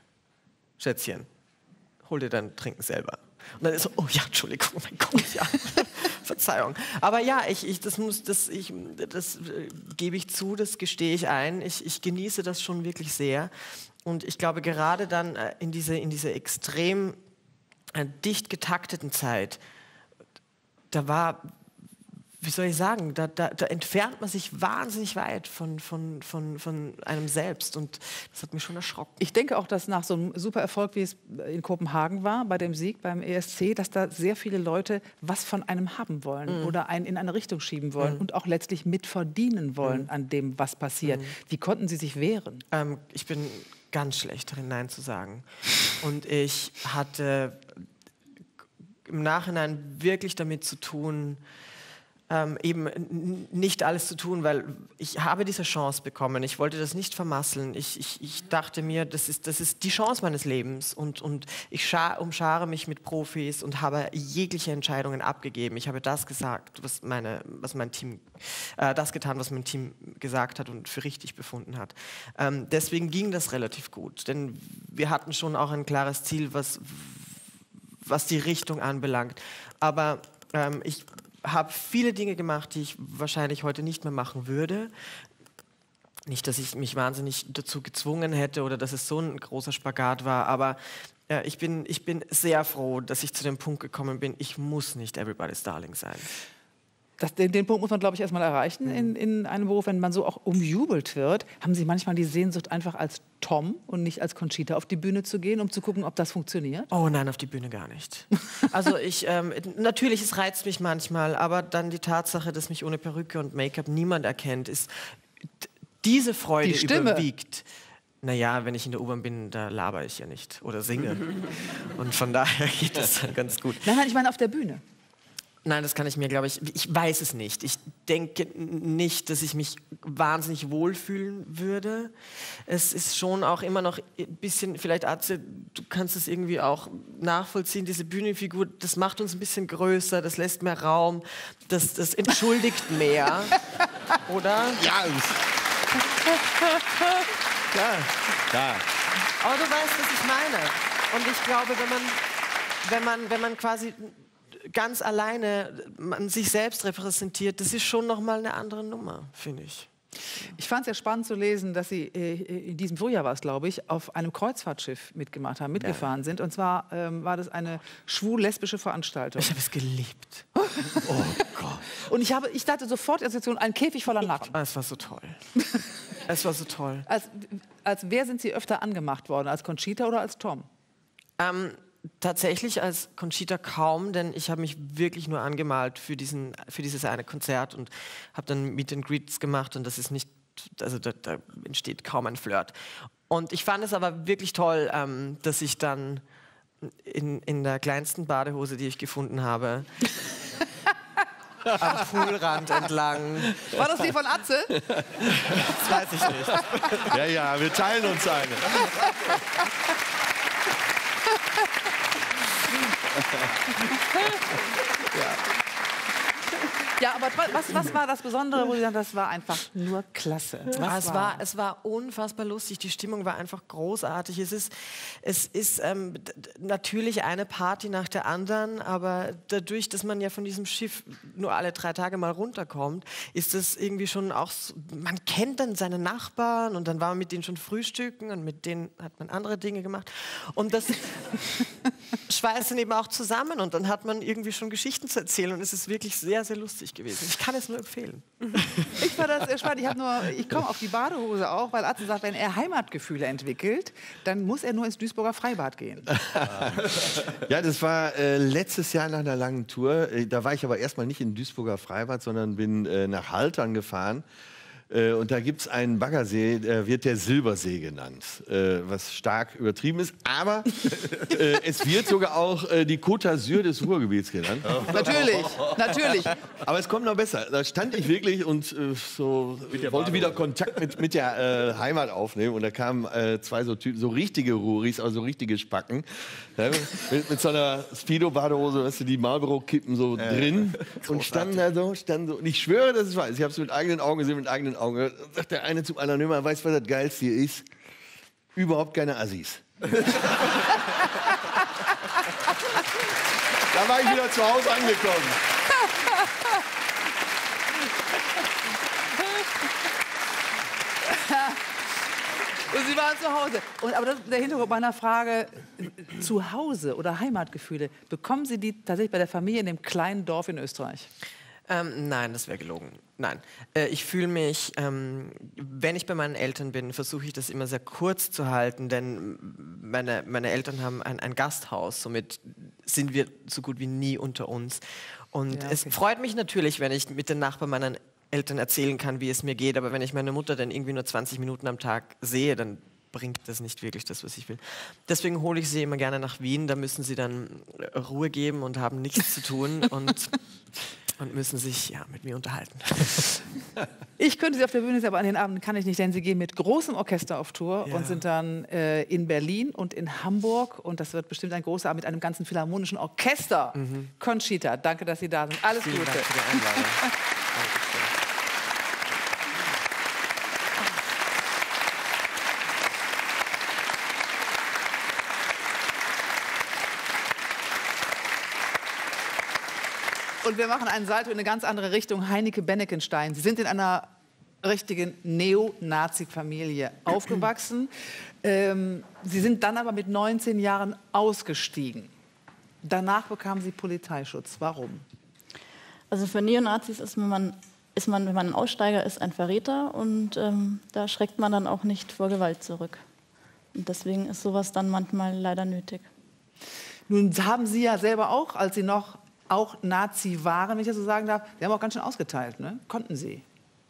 Schätzchen, hol dir dein Trinken selber. Und dann ist so, oh ja, Entschuldigung, oh mein Gott, ja. Verzeihung. Aber ja, ich, ich, das, muss, das, ich, das äh, gebe ich zu, das gestehe ich ein. Ich, ich genieße das schon wirklich sehr. Und ich glaube, gerade dann äh, in dieser in diese extrem äh, dicht getakteten Zeit, da war wie soll ich sagen, da, da, da entfernt man sich wahnsinnig weit von, von, von, von einem selbst und das hat mich schon erschrocken. Ich denke auch, dass nach so einem super Erfolg, wie es in Kopenhagen war, bei dem Sieg beim E S C, dass da sehr viele Leute was von einem haben wollen mhm. oder einen in eine Richtung schieben wollen mhm. und auch letztlich mitverdienen wollen mhm. an dem, was passiert. Mhm. Wie konnten Sie sich wehren? Ähm, ich bin ganz schlecht darin, Nein zu sagen. Und ich hatte im Nachhinein wirklich damit zu tun, ähm, eben nicht alles zu tun, weil ich habe diese Chance bekommen. Ich wollte das nicht vermasseln. Ich, ich, ich dachte mir, das ist, das ist die Chance meines Lebens. Und, und ich scha- umschare mich mit Profis und habe jegliche Entscheidungen abgegeben. Ich habe das gesagt, was, meine, was mein Team, äh, das getan, was mein Team gesagt hat und für richtig befunden hat. Ähm, deswegen ging das relativ gut, denn wir hatten schon auch ein klares Ziel, was was die Richtung anbelangt. Aber ähm, ich habe viele Dinge gemacht, die ich wahrscheinlich heute nicht mehr machen würde. Nicht, dass ich mich wahnsinnig dazu gezwungen hätte oder dass es so ein großer Spagat war, aber äh, ich bin, ich bin sehr froh, dass ich zu dem Punkt gekommen bin, ich muss nicht Everybody's Darling sein. Das, den, den Punkt muss man, glaube ich, erstmal erreichen in, in einem Beruf, wenn man so auch umjubelt wird. Haben Sie manchmal die Sehnsucht, einfach als Tom und nicht als Conchita auf die Bühne zu gehen, um zu gucken, ob das funktioniert? Oh nein, auf die Bühne gar nicht. Also ich, ähm, natürlich, es reizt mich manchmal, aber dann die Tatsache, dass mich ohne Perücke und Make-up niemand erkennt, ist, diese Freude die Stimme überwiegt. Naja, wenn ich in der U-Bahn bin, da laber ich ja nicht oder singe. Und von daher geht das ganz gut. Nein, nein, ich meine auf der Bühne. Nein, das kann ich mir, glaube ich, ich weiß es nicht. Ich denke nicht, dass ich mich wahnsinnig wohlfühlen würde. Es ist schon auch immer noch ein bisschen, vielleicht Atze, du kannst es irgendwie auch nachvollziehen, diese Bühnenfigur, das macht uns ein bisschen größer, das lässt mehr Raum, das, das entschuldigt mehr, oder? Ja. Klar. Klar. Aber du weißt, was ich meine. Und ich glaube, wenn man, wenn man, wenn man quasi ganz alleine man sich selbst repräsentiert, das ist schon noch mal eine andere Nummer, finde ich. Ich fand es ja spannend zu lesen, dass Sie äh, in diesem Frühjahr war es, glaube ich, auf einem Kreuzfahrtschiff mitgemacht haben, mitgefahren ja. sind. Und zwar ähm, war das eine schwul-lesbische Veranstaltung. Ich habe es geliebt. Oh Gott. Und ich, habe, ich dachte sofort, ein Käfig voller Narren. Es war so toll. Es war so toll. Als, als wer sind Sie öfter angemacht worden? Als Conchita oder als Tom? Ähm, Tatsächlich als Conchita kaum, denn ich habe mich wirklich nur angemalt für, diesen, für dieses eine Konzert und habe dann Meet and Greets gemacht und das ist nicht, also da, da entsteht kaum ein Flirt. Und ich fand es aber wirklich toll, ähm, dass ich dann in, in der kleinsten Badehose, die ich gefunden habe, am Poolrand entlang. War das die von Atze? Das weiß ich nicht. Ja, ja, wir teilen uns eine. Ja. Ja, aber was, was war das Besondere, wo Sie sagen, das war einfach nur klasse? Was es, war, es war unfassbar lustig, die Stimmung war einfach großartig. Es ist, es ist ähm, natürlich eine Party nach der anderen, aber dadurch, dass man ja von diesem Schiff nur alle drei Tage mal runterkommt, ist das irgendwie schon auch, so, man kennt dann seine Nachbarn und dann war man mit denen schon frühstücken und mit denen hat man andere Dinge gemacht. Und das schweißt dann eben auch zusammen und dann hat man irgendwie schon Geschichten zu erzählen und es ist wirklich sehr, sehr lustig gewesen. Ich kann es nur empfehlen. Ich fand das sehr spannend. Ich, hab nur, ich komme auf die Badehose auch, weil Atze sagt, wenn er Heimatgefühle entwickelt, dann muss er nur ins Duisburger Freibad gehen. Ja, das war äh, letztes Jahr nach einer langen Tour. Äh, da war ich aber erstmal nicht im Duisburger Freibad, sondern bin äh, nach Haltern gefahren. Äh, und da gibt es einen Baggersee, der wird der Silbersee genannt, äh, was stark übertrieben ist. Aber äh, es wird sogar auch äh, die Côte d'Azur des Ruhrgebiets genannt. Natürlich, natürlich. Aber es kommt noch besser. Da stand ich wirklich und äh, so, wollte wieder Kontakt mit, mit der äh, Heimat aufnehmen. Und da kamen äh, zwei so, Typen, so richtige Ruris, also so richtige Spacken. Ja, mit, mit so einer Speedo-Badehose, weißt du, die Marlboro-Kippen so äh, drin. Und standen da so, standen so. Und ich schwöre, dass es wahr ist. Ich habe es mit eigenen Augen gesehen, mit eigenen Augen. Auge. Sagt der eine zum anderen immer, weißt du, was das Geilste hier ist? Überhaupt keine Assis. Da war ich wieder zu Hause angekommen. Und Sie waren zu Hause. Und, aber das ist der Hintergrund meiner Frage, zu Hause oder Heimatgefühle, bekommen Sie die tatsächlich bei der Familie in dem kleinen Dorf in Österreich? Ähm, nein, das wäre gelogen. Nein. Äh, ich fühle mich, ähm, wenn ich bei meinen Eltern bin, versuche ich das immer sehr kurz zu halten, denn meine, meine Eltern haben ein, ein Gasthaus, somit sind wir so gut wie nie unter uns. Und Ja, okay. es freut mich natürlich, wenn ich mit den Nachbarn meinen Eltern erzählen kann, wie es mir geht, aber wenn ich meine Mutter dann irgendwie nur zwanzig Minuten am Tag sehe, dann bringt das nicht wirklich das, was ich will. Deswegen hole ich sie immer gerne nach Wien, da müssen sie dann Ruhe geben und haben nichts zu tun und, und müssen sich ja, mit mir unterhalten. Ich könnte sie auf der Bühne sehen, aber an den Abenden kann ich nicht, denn sie gehen mit großem Orchester auf Tour Ja. und sind dann äh, in Berlin und in Hamburg. Und das wird bestimmt ein großer Abend mit einem ganzen philharmonischen Orchester. Mhm. Conchita, danke, dass Sie da sind. Alles Vielen Gute. Dank für die Einladung. Dankeschön. Und wir machen einen Salto in eine ganz andere Richtung. Heineke Bennekenstein. Sie sind in einer richtigen Neonazi-Familie aufgewachsen. Ähm, Sie sind dann aber mit neunzehn Jahren ausgestiegen. Danach bekamen Sie Polizeischutz. Warum? Also für Neonazis ist man, ist man, wenn man ein Aussteiger ist, ein Verräter und ähm, da schreckt man dann auch nicht vor Gewalt zurück. Und deswegen ist sowas dann manchmal leider nötig. Nun haben Sie ja selber auch, als Sie noch auch Nazi waren, wenn ich das so sagen darf, Sie haben auch ganz schön ausgeteilt, ne? Konnten Sie?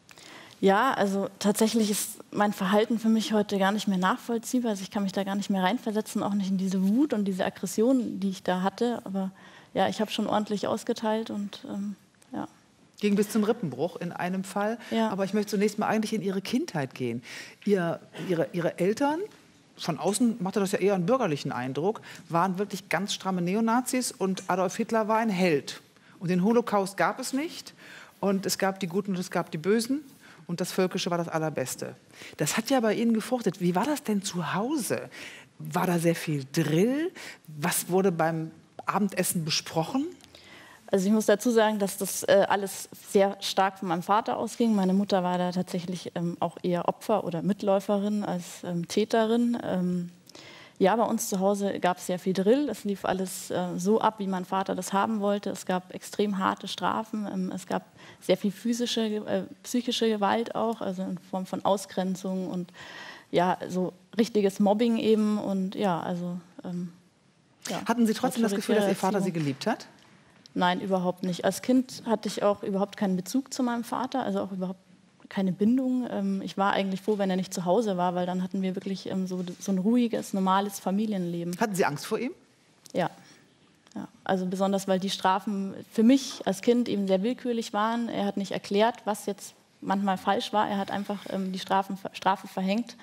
Ja, also tatsächlich ist mein Verhalten für mich heute gar nicht mehr nachvollziehbar. Also ich kann mich da gar nicht mehr reinversetzen, auch nicht in diese Wut und diese Aggression, die ich da hatte. Aber ja, ich habe schon ordentlich ausgeteilt und ähm, ja. Ging bis zum Rippenbruch in einem Fall. Ja. Aber ich möchte zunächst mal eigentlich in Ihre Kindheit gehen. Ihr, ihre, ihre Eltern, von außen machte das ja eher einen bürgerlichen Eindruck, waren wirklich ganz stramme Neonazis und Adolf Hitler war ein Held. Und den Holocaust gab es nicht. Und es gab die Guten und es gab die Bösen. Und das Völkische war das Allerbeste. Das hat ja bei Ihnen gefruchtet. Wie war das denn zu Hause? War da sehr viel Drill? Was wurde beim Abendessen besprochen? Also ich muss dazu sagen, dass das äh, alles sehr stark von meinem Vater ausging. Meine Mutter war da tatsächlich ähm, auch eher Opfer oder Mitläuferin als ähm, Täterin. Ähm, ja, bei uns zu Hause gab es sehr viel Drill. Es lief alles äh, so ab, wie mein Vater das haben wollte. Es gab extrem harte Strafen. Ähm, es gab sehr viel physische, äh, psychische Gewalt auch, also in Form von Ausgrenzung und ja, so richtiges Mobbing eben. Und ja, also ähm, ja, Hatten Sie trotzdem das Gefühl, dass Ihr Vater Sie Erziehung. geliebt hat? Nein, überhaupt nicht. Als Kind hatte ich auch überhaupt keinen Bezug zu meinem Vater, also auch überhaupt keine Bindung. Ähm, ich war eigentlich froh, wenn er nicht zu Hause war, weil dann hatten wir wirklich ähm, so, so ein ruhiges, normales Familienleben. Hatten Sie Angst vor ihm? Ja. Ja. Also besonders, weil die Strafen für mich als Kind eben sehr willkürlich waren. Er hat nicht erklärt, was jetzt manchmal falsch war. Er hat einfach ähm, die Strafen, Strafe verhängt.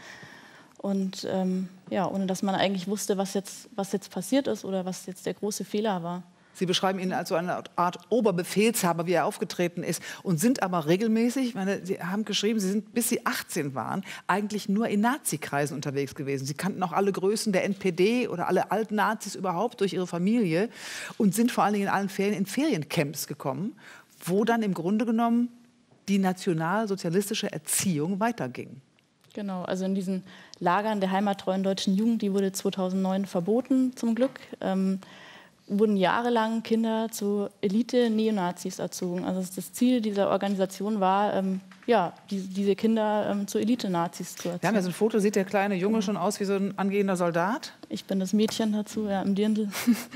Und ähm, ja, ohne dass man eigentlich wusste, was jetzt, was jetzt passiert ist oder was jetzt der große Fehler war. Sie beschreiben ihn als so eine Art Oberbefehlshaber, wie er aufgetreten ist, und sind aber regelmäßig, ich meine, Sie haben geschrieben, Sie sind, bis Sie achtzehn waren, eigentlich nur in Nazi-Kreisen unterwegs gewesen. Sie kannten auch alle Größen der N P D oder alle alten Nazis überhaupt durch Ihre Familie und sind vor allen Dingen in allen Ferien in Feriencamps gekommen, wo dann im Grunde genommen die nationalsozialistische Erziehung weiterging. Genau, also in diesen Lagern der heimattreuen deutschen Jugend, die wurde zweitausendneun verboten, zum Glück, ähm, wurden jahrelang Kinder zu Elite-Neonazis erzogen. Also das Ziel dieser Organisation war, ähm, ja, die, diese Kinder ähm, zu Elite-Nazis zu erziehen. Wir haben ja so ein Foto, sieht der kleine Junge schon aus wie so ein angehender Soldat? Ich bin das Mädchen dazu, ja, im Dirndl.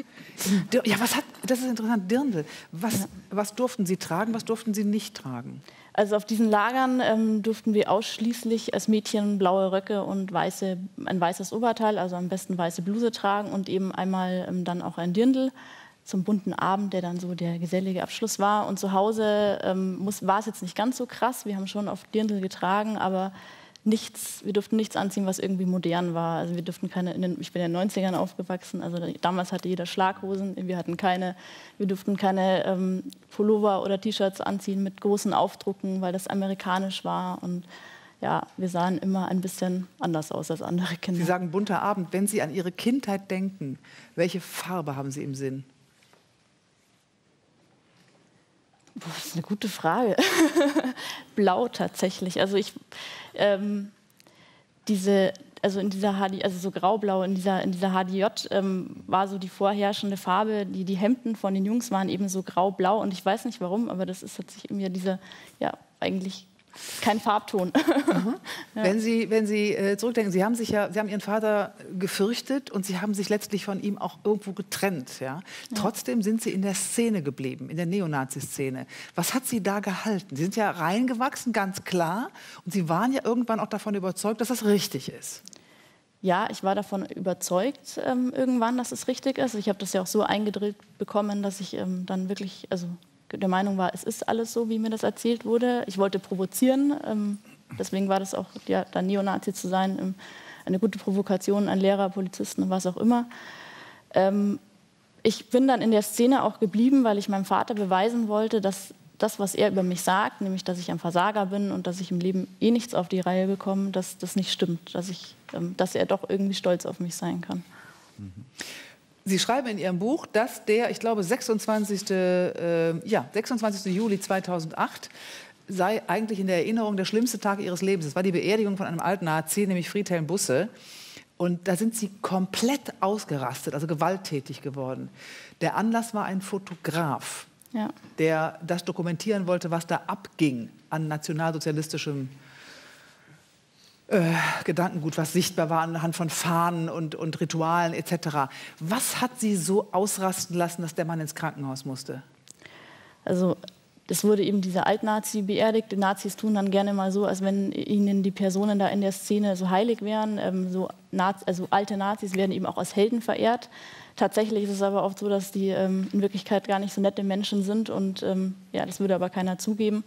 Ja, was hat, das ist interessant, Dirndl. Was, ja. was durften Sie tragen, was durften Sie nicht tragen? Also auf diesen Lagern ähm, durften wir ausschließlich als Mädchen blaue Röcke und weiße, ein weißes Oberteil, also am besten weiße Bluse tragen und eben einmal ähm, dann auch ein Dirndl zum bunten Abend, der dann so der gesellige Abschluss war. Und zu Hause ähm, muss, war es jetzt nicht ganz so krass. Wir haben schon auf Dirndl getragen, aber nichts, wir durften nichts anziehen, was irgendwie modern war. Also wir durften keine, in den, ich bin in den neunzigern aufgewachsen, also damals hatte jeder Schlaghosen, wir hatten keine, wir durften keine ähm, Pullover oder T-Shirts anziehen mit großen Aufdrucken, weil das amerikanisch war und ja, wir sahen immer ein bisschen anders aus als andere Kinder. Sie sagen bunter Abend, wenn Sie an Ihre Kindheit denken, welche Farbe haben Sie im Sinn? Boah, das ist eine gute Frage. Blau tatsächlich. Also ich, ähm, diese, also in dieser H D, also so graublau, in dieser, in dieser H D J ähm, war so die vorherrschende Farbe. Die, die Hemden von den Jungs waren eben so grau-blau und ich weiß nicht warum, aber das ist tatsächlich irgendwie diese, ja, eigentlich kein Farbton. Ja. Wenn Sie, wenn Sie äh, zurückdenken, Sie haben sich ja, Sie haben Ihren Vater gefürchtet und Sie haben sich letztlich von ihm auch irgendwo getrennt. Ja? Ja. Trotzdem sind Sie in der Szene geblieben, in der Neonazi-Szene. Was hat Sie da gehalten? Sie sind ja reingewachsen, ganz klar. Und Sie waren ja irgendwann auch davon überzeugt, dass das richtig ist. Ja, ich war davon überzeugt ähm, irgendwann, dass es richtig ist. Ich habe das ja auch so eingedrillt bekommen, dass ich ähm, dann wirklich, also der Meinung war, es ist alles so, wie mir das erzählt wurde. Ich wollte provozieren, ähm, deswegen war das auch, ja, dann Neonazi zu sein, ähm, eine gute Provokation an Lehrer, Polizisten und was auch immer. Ähm, ich bin dann in der Szene auch geblieben, weil ich meinem Vater beweisen wollte, dass das, was er über mich sagt, nämlich, dass ich ein Versager bin und dass ich im Leben eh nichts auf die Reihe bekomme, dass das nicht stimmt, dass, ich, ähm, dass er doch irgendwie stolz auf mich sein kann. Mhm. Sie schreiben in Ihrem Buch, dass der, ich glaube, sechsundzwanzigste Äh, ja, sechsundzwanzigste Juli zweitausendacht sei eigentlich in der Erinnerung der schlimmste Tag Ihres Lebens. Es war die Beerdigung von einem alten Nazi, nämlich Friedhelm Busse. Und da sind Sie komplett ausgerastet, also gewalttätig geworden. Der Anlass war ein Fotograf, ja, der das dokumentieren wollte, was da abging an nationalsozialistischem Äh, Gedankengut, was sichtbar war anhand von Fahnen und, und Ritualen et cetera. Was hat Sie so ausrasten lassen, dass der Mann ins Krankenhaus musste? Also es wurde eben dieser Altnazi beerdigt. Die Nazis tun dann gerne mal so, als wenn ihnen die Personen da in der Szene so heilig wären. Ähm, so Nazi, also alte Nazis werden eben auch als Helden verehrt. Tatsächlich ist es aber oft so, dass die ähm, in Wirklichkeit gar nicht so nette Menschen sind. Und ähm, ja, das würde aber keiner zugeben.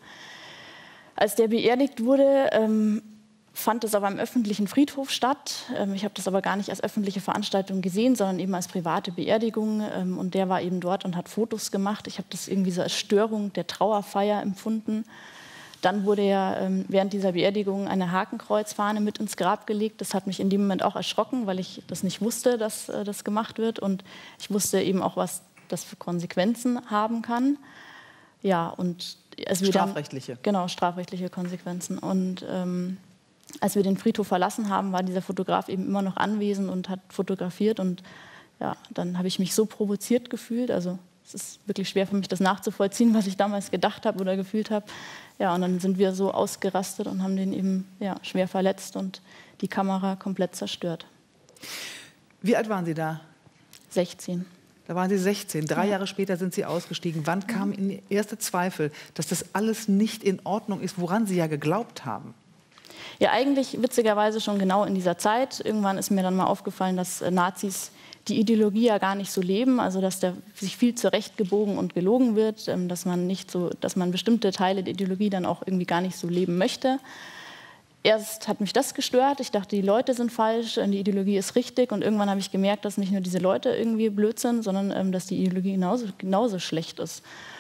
Als der beerdigt wurde, ähm, fand es auf einem öffentlichen Friedhof statt. Ich habe das aber gar nicht als öffentliche Veranstaltung gesehen, sondern eben als private Beerdigung. Und der war eben dort und hat Fotos gemacht. Ich habe das irgendwie so als Störung der Trauerfeier empfunden. Dann wurde ja während dieser Beerdigung eine Hakenkreuzfahne mit ins Grab gelegt. Das hat mich in dem Moment auch erschrocken, weil ich das nicht wusste, dass das gemacht wird. Und ich wusste eben auch, was das für Konsequenzen haben kann. Ja, und als wir strafrechtliche. Dann, genau, strafrechtliche Konsequenzen. Und ähm, als wir den Friedhof verlassen haben, war dieser Fotograf eben immer noch anwesend und hat fotografiert. Und ja, dann habe ich mich so provoziert gefühlt. Also es ist wirklich schwer für mich, das nachzuvollziehen, was ich damals gedacht habe oder gefühlt habe. Ja, und dann sind wir so ausgerastet und haben den eben ja, schwer verletzt und die Kamera komplett zerstört. Wie alt waren Sie da? sechzehn. Da waren Sie sechzehn. Drei ja. Jahre später sind Sie ausgestiegen. Wann kamen Ihnen erste Zweifel, dass das alles nicht in Ordnung ist, woran Sie ja geglaubt haben? Ja, eigentlich witzigerweise schon genau in dieser Zeit. Irgendwann ist mir dann mal aufgefallen, dass äh, Nazis die Ideologie ja gar nicht so leben, also dass da sich viel zurechtgebogen und gelogen wird, ähm, dass man nicht so, dass man bestimmte Teile der Ideologie dann auch irgendwie gar nicht so leben möchte. Erst hat mich das gestört. Ich dachte, die Leute sind falsch, die Ideologie ist richtig. Und irgendwann habe ich gemerkt, dass nicht nur diese Leute irgendwie blöd sind, sondern ähm, dass die Ideologie genauso, genauso schlecht ist.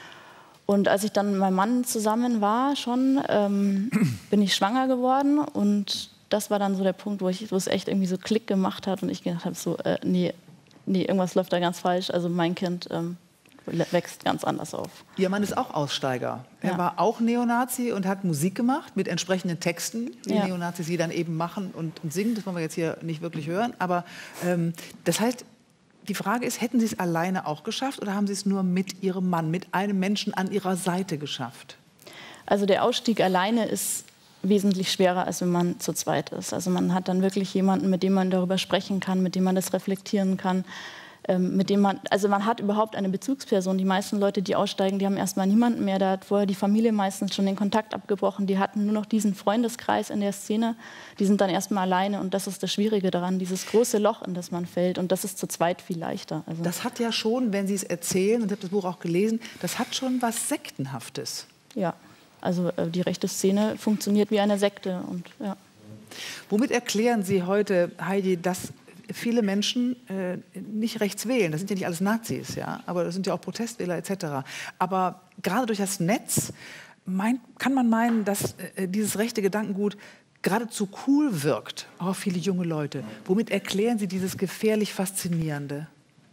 Und als ich dann mit meinem Mann zusammen war, schon, ähm, bin ich schwanger geworden. Und das war dann so der Punkt, wo, ich, wo es echt irgendwie so Klick gemacht hat. Und ich gedacht habe, so, äh, nee, nee, irgendwas läuft da ganz falsch. Also mein Kind ähm, wächst ganz anders auf. Ihr Mann ist auch Aussteiger. Er Ja. war auch Neonazi und hat Musik gemacht mit entsprechenden Texten, die Ja. Neonazis sie dann eben machen und, und singen. Das wollen wir jetzt hier nicht wirklich hören. Aber ähm, das heißt, die Frage ist, hätten Sie es alleine auch geschafft oder haben Sie es nur mit Ihrem Mann, mit einem Menschen an Ihrer Seite geschafft? Also der Ausstieg alleine ist wesentlich schwerer, als wenn man zu zweit ist. Also man hat dann wirklich jemanden, mit dem man darüber sprechen kann, mit dem man das reflektieren kann, ähm, mit dem man, also man hat überhaupt eine Bezugsperson. Die meisten Leute, die aussteigen, die haben erstmal niemanden mehr. Da hat vorher die Familie meistens schon den Kontakt abgebrochen. Die hatten nur noch diesen Freundeskreis in der Szene. Die sind dann erstmal alleine und das ist das Schwierige daran, dieses große Loch, in das man fällt. Und das ist zu zweit viel leichter. Also Das hat ja schon, wenn Sie es erzählen, und ich habe das Buch auch gelesen, das hat schon was Sektenhaftes. ja, also äh, die rechte Szene funktioniert wie eine Sekte. Und, ja. Womit erklären Sie heute, Heidi, dass viele Menschen äh, nicht rechts wählen? Das sind ja nicht alles Nazis, ja? Aber das sind ja auch Protestwähler et cetera. Aber gerade durch das Netz mein, kann man meinen, dass äh, dieses rechte Gedankengut geradezu cool wirkt, auch auf viele junge Leute. Womit erklären Sie dieses gefährlich Faszinierende?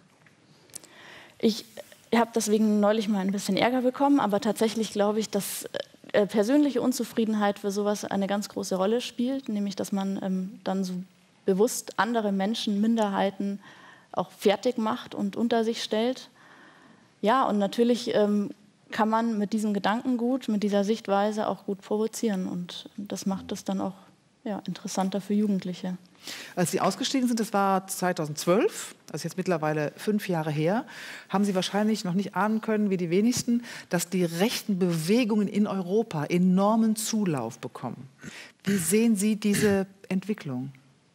Ich habe deswegen neulich mal ein bisschen Ärger bekommen, aber tatsächlich glaube ich, dass äh, persönliche Unzufriedenheit für sowas eine ganz große Rolle spielt, nämlich dass man ähm, dann so bewusst andere Menschen, Minderheiten auch fertig macht und unter sich stellt. Ja, und natürlich ähm, kann man mit diesem Gedankengut, mit dieser Sichtweise auch gut provozieren. Und das macht es dann auch ja, interessanter für Jugendliche. Als Sie ausgestiegen sind, das war zweitausendzwölf, das ist jetzt mittlerweile fünf Jahre her, haben Sie wahrscheinlich noch nicht ahnen können, wie die wenigsten, dass die rechten Bewegungen in Europa enormen Zulauf bekommen. Wie sehen Sie diese Entwicklung?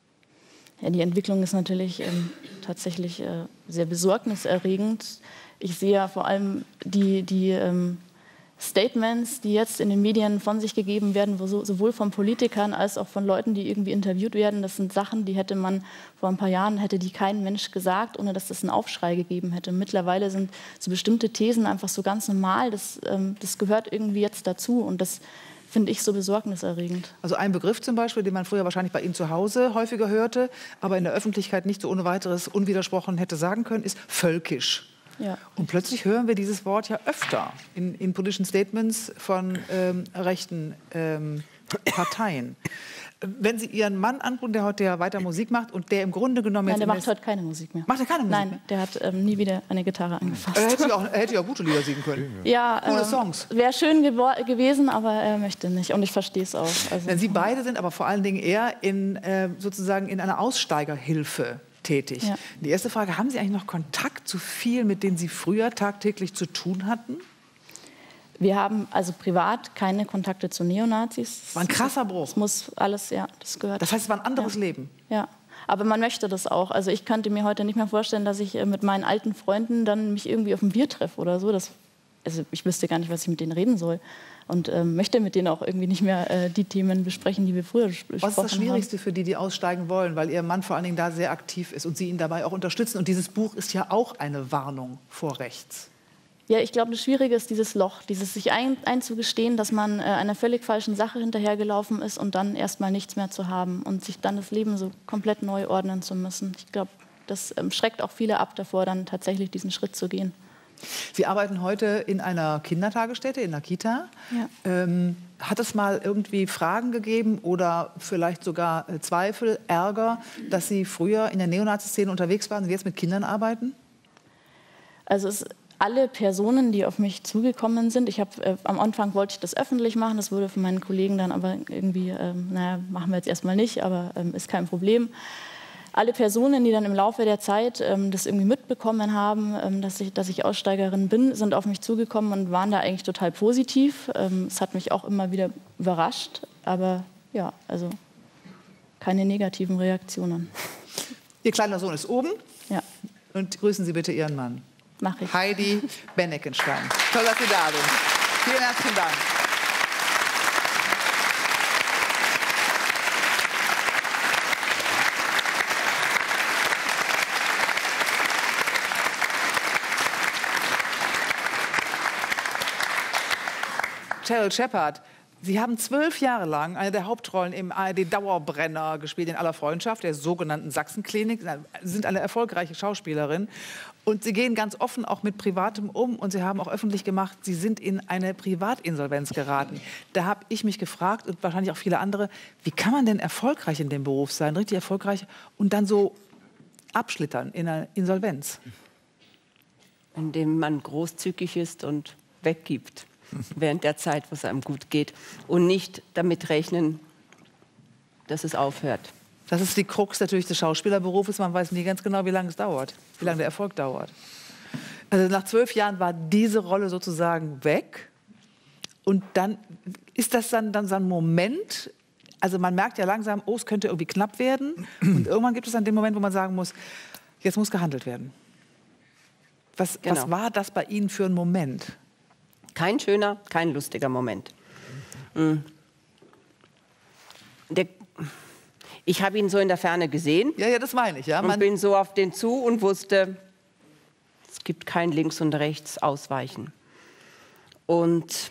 Ja, die Entwicklung ist natürlich ähm, tatsächlich äh, sehr besorgniserregend. Ich sehe ja vor allem die, die ähm, Statements, die jetzt in den Medien von sich gegeben werden, wo so, sowohl von Politikern als auch von Leuten, die irgendwie interviewt werden. Das sind Sachen, die hätte man vor ein paar Jahren, hätte die kein Mensch gesagt, ohne dass das einen Aufschrei gegeben hätte. Mittlerweile sind so bestimmte Thesen einfach so ganz normal. Das, ähm, das gehört irgendwie jetzt dazu und das finde ich so besorgniserregend. Also ein Begriff zum Beispiel, den man früher wahrscheinlich bei Ihnen zu Hause häufiger hörte, aber in der Öffentlichkeit nicht so ohne weiteres unwidersprochen hätte sagen können, ist völkisch. Ja. Und plötzlich hören wir dieses Wort ja öfter in, in politischen Statements von ähm, rechten ähm, Parteien. Wenn Sie Ihren Mann angucken, der heute ja weiter Musik macht und der im Grunde genommen... Nein, jetzt der macht heute keine Musik mehr. Macht er keine Musik Nein, mehr? der hat ähm, nie wieder eine Gitarre angefasst. Er hätte ja auch, er hätte ja auch gute Lieder singen können. Ja, Coole ähm, Songs. Wäre schön gewo- gewesen, aber er möchte nicht. Und ich verstehe es auch. Also, Sie beide sind aber vor allen Dingen eher in, äh, sozusagen in einer Aussteigerhilfe tätig. Ja. Die erste Frage, haben Sie eigentlich noch Kontakt zu vielen, mit denen Sie früher tagtäglich zu tun hatten? Wir haben also privat keine Kontakte zu Neonazis. War ein krasser Bruch. Das muss alles, ja, das gehört. Das heißt, es war ein anderes ja. Leben. Ja, aber man möchte das auch. Also ich könnte mir heute nicht mehr vorstellen, dass ich mit meinen alten Freunden dann mich irgendwie auf ein Bier treffe oder so. Das, also ich wüsste gar nicht, was ich mit denen reden soll. Und ähm, möchte mit denen auch irgendwie nicht mehr äh, die Themen besprechen, die wir früher besprochen haben. Was ist das Schwierigste für die, die aussteigen wollen? Weil Ihr Mann vor allen Dingen da sehr aktiv ist und Sie ihn dabei auch unterstützen. Und dieses Buch ist ja auch eine Warnung vor rechts. Ja, ich glaube, das Schwierige ist dieses Loch, dieses sich ein, einzugestehen, dass man äh, einer völlig falschen Sache hinterhergelaufen ist und dann erstmal nichts mehr zu haben und sich dann das Leben so komplett neu ordnen zu müssen. Ich glaube, das ähm, schreckt auch viele ab davor, dann tatsächlich diesen Schritt zu gehen. Sie arbeiten heute in einer Kindertagesstätte, in einer Kita. Ja. Ähm, hat es mal irgendwie Fragen gegeben oder vielleicht sogar äh, Zweifel, Ärger, dass Sie früher in der Neonazi-Szene unterwegs waren und jetzt mit Kindern arbeiten? Also es alle Personen, die auf mich zugekommen sind, ich habe äh, am Anfang wollte ich das öffentlich machen, das wurde von meinen Kollegen dann aber irgendwie, ähm, naja, machen wir jetzt erstmal nicht, aber ähm, ist kein Problem. Alle Personen, die dann im Laufe der Zeit ähm, das irgendwie mitbekommen haben, ähm, dass ich, dass ich Aussteigerin bin, sind auf mich zugekommen und waren da eigentlich total positiv. Ähm, es hat mich auch immer wieder überrascht, aber ja, also keine negativen Reaktionen. Ihr kleiner Sohn ist oben. Ja. Und grüßen Sie bitte Ihren Mann. Mach ich. Heidi Benneckenstein. Toll, dass Sie da sind. Vielen herzlichen Dank. Cheryl Shepard, Sie haben zwölf Jahre lang eine der Hauptrollen im A R D-Dauerbrenner gespielt, in aller Freundschaft, der sogenannten Sachsenklinik. Sie sind eine erfolgreiche Schauspielerin. Und Sie gehen ganz offen auch mit Privatem um. Und Sie haben auch öffentlich gemacht, Sie sind in eine Privatinsolvenz geraten. Da habe ich mich gefragt und wahrscheinlich auch viele andere, wie kann man denn erfolgreich in dem Beruf sein, richtig erfolgreich, und dann so abschlittern in einer Insolvenz? Indem man großzügig ist und weggibt. Während der Zeit, wo es einem gut geht. Und nicht damit rechnen, dass es aufhört. Das ist die Krux natürlich des Schauspielerberufes. Man weiß nie ganz genau, wie lange es dauert, wie lange der Erfolg dauert. Also nach zwölf Jahren war diese Rolle sozusagen weg. Und dann ist das dann, dann so ein Moment, also man merkt ja langsam, oh, es könnte irgendwie knapp werden. Und irgendwann gibt es dann den Moment, wo man sagen muss, jetzt muss gehandelt werden. Was, Genau. was war das bei Ihnen für ein Moment? Kein schöner, kein lustiger Moment. Mhm. Der, ich habe ihn so in der Ferne gesehen. Ja, ja, das meine ich. Ja. Und Man bin so auf den zu und wusste, es gibt kein Links und Rechts ausweichen. Und,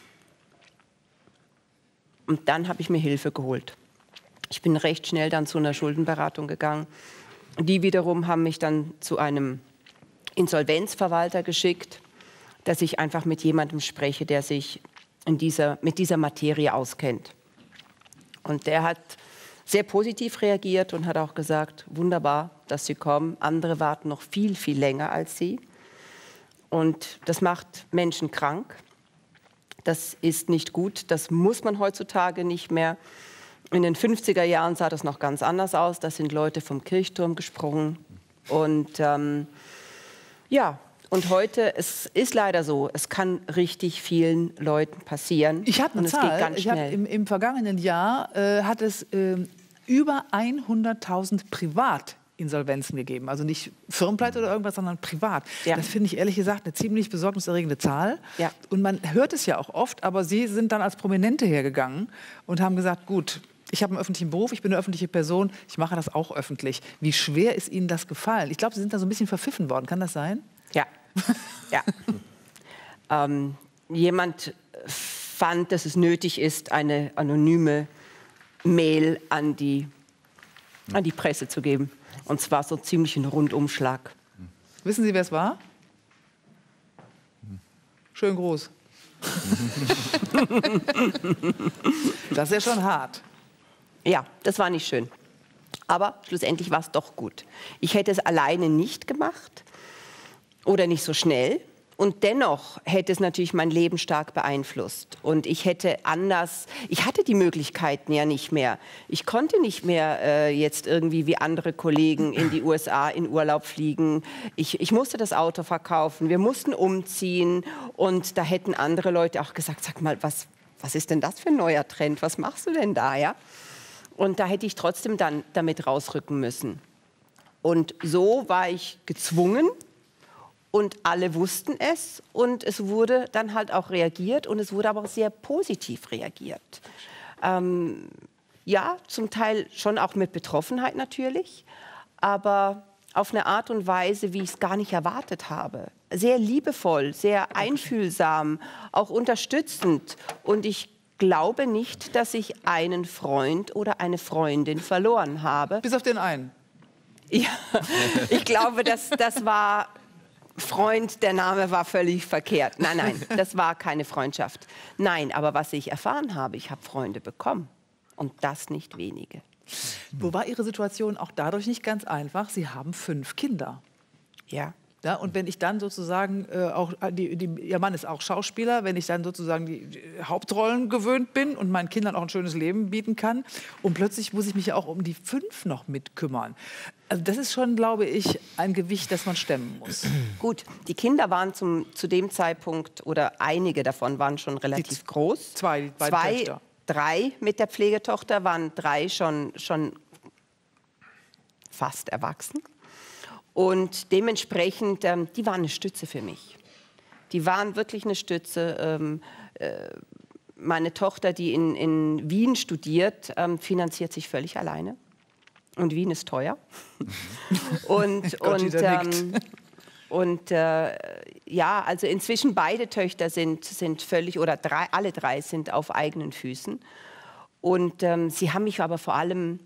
und dann habe ich mir Hilfe geholt. Ich bin recht schnell dann zu einer Schuldenberatung gegangen. Die wiederum haben mich dann zu einem Insolvenzverwalter geschickt, dass ich einfach mit jemandem spreche, der sich in dieser, mit dieser Materie auskennt. Und der hat sehr positiv reagiert und hat auch gesagt, wunderbar, dass Sie kommen. Andere warten noch viel, viel länger als Sie. Und das macht Menschen krank. Das ist nicht gut. Das muss man heutzutage nicht mehr. In den fünfziger Jahren sah das noch ganz anders aus. Da sind Leute vom Kirchturm gesprungen. Und ähm, ja, und heute, es ist leider so, es kann richtig vielen Leuten passieren. Ich habe eine und es geht Zahl. ganz Ich hab schnell. im, Im vergangenen Jahr äh, hat es äh, über hunderttausend Privatinsolvenzen gegeben. Also nicht Firmenpleite oder irgendwas, sondern privat. Ja. Das finde ich ehrlich gesagt eine ziemlich besorgniserregende Zahl. Ja. Und man hört es ja auch oft, aber Sie sind dann als Prominente hergegangen und haben gesagt, gut, ich habe einen öffentlichen Beruf, ich bin eine öffentliche Person, ich mache das auch öffentlich. Wie schwer ist Ihnen das gefallen? Ich glaube, Sie sind da so ein bisschen verpfiffen worden. Kann das sein? Ja. ja. ähm, jemand fand, dass es nötig ist, eine anonyme Mail an die, an die Presse zu geben. Und zwar so ziemlich einen Rundumschlag. Wissen Sie, wer es war? Schön groß. Das ist ja schon hart. Ja, das war nicht schön. Aber schlussendlich war es doch gut. Ich hätte es alleine nicht gemacht oder nicht so schnell. Und dennoch hätte es natürlich mein Leben stark beeinflusst. Und ich hätte anders, ich hatte die Möglichkeiten ja nicht mehr. Ich konnte nicht mehr äh, jetzt irgendwie wie andere Kollegen in die U S A in Urlaub fliegen. Ich, ich musste das Auto verkaufen, wir mussten umziehen. Und da hätten andere Leute auch gesagt, sag mal, was, was ist denn das für ein neuer Trend? Was machst du denn da, ja? Und da hätte ich trotzdem dann damit rausrücken müssen. Und so war ich gezwungen. Und alle wussten es und es wurde dann halt auch reagiert und es wurde aber auch sehr positiv reagiert. Ähm, ja, zum Teil schon auch mit Betroffenheit natürlich, aber auf eine Art und Weise, wie ich es gar nicht erwartet habe. Sehr liebevoll, sehr einfühlsam, auch unterstützend. Und ich glaube nicht, dass ich einen Freund oder eine Freundin verloren habe. Bis auf den einen. Ja, ich glaube, das, das war... Freund, der Name war völlig verkehrt. Nein, nein, das war keine Freundschaft. Nein, aber was ich erfahren habe, ich habe Freunde bekommen. Und das nicht wenige. Wo war Ihre Situation auch dadurch nicht ganz einfach? Sie haben fünf Kinder. Ja. Ja, und wenn ich dann sozusagen, äh, auch, die, die, Ihr Mann ist auch Schauspieler, wenn ich dann sozusagen die, die Hauptrollen gewöhnt bin und meinen Kindern auch ein schönes Leben bieten kann und plötzlich muss ich mich ja auch um die fünf noch mitkümmern. Also das ist schon, glaube ich, ein Gewicht, das man stemmen muss. Gut, die Kinder waren zum, zu dem Zeitpunkt, oder einige davon waren schon relativ die groß. Zwei, die beiden Zwei, Töchter. Drei mit der Pflegetochter, waren drei schon, schon fast erwachsen. Und dementsprechend, ähm, die waren eine Stütze für mich. Die waren wirklich eine Stütze. Ähm, äh, meine Tochter, die in, in Wien studiert, ähm, finanziert sich völlig alleine. Und Wien ist teuer. und Gott, und, ähm, und äh, ja, also inzwischen beide Töchter sind, sind völlig, oder drei, alle drei sind auf eigenen Füßen. Und ähm, sie haben mich aber vor allem...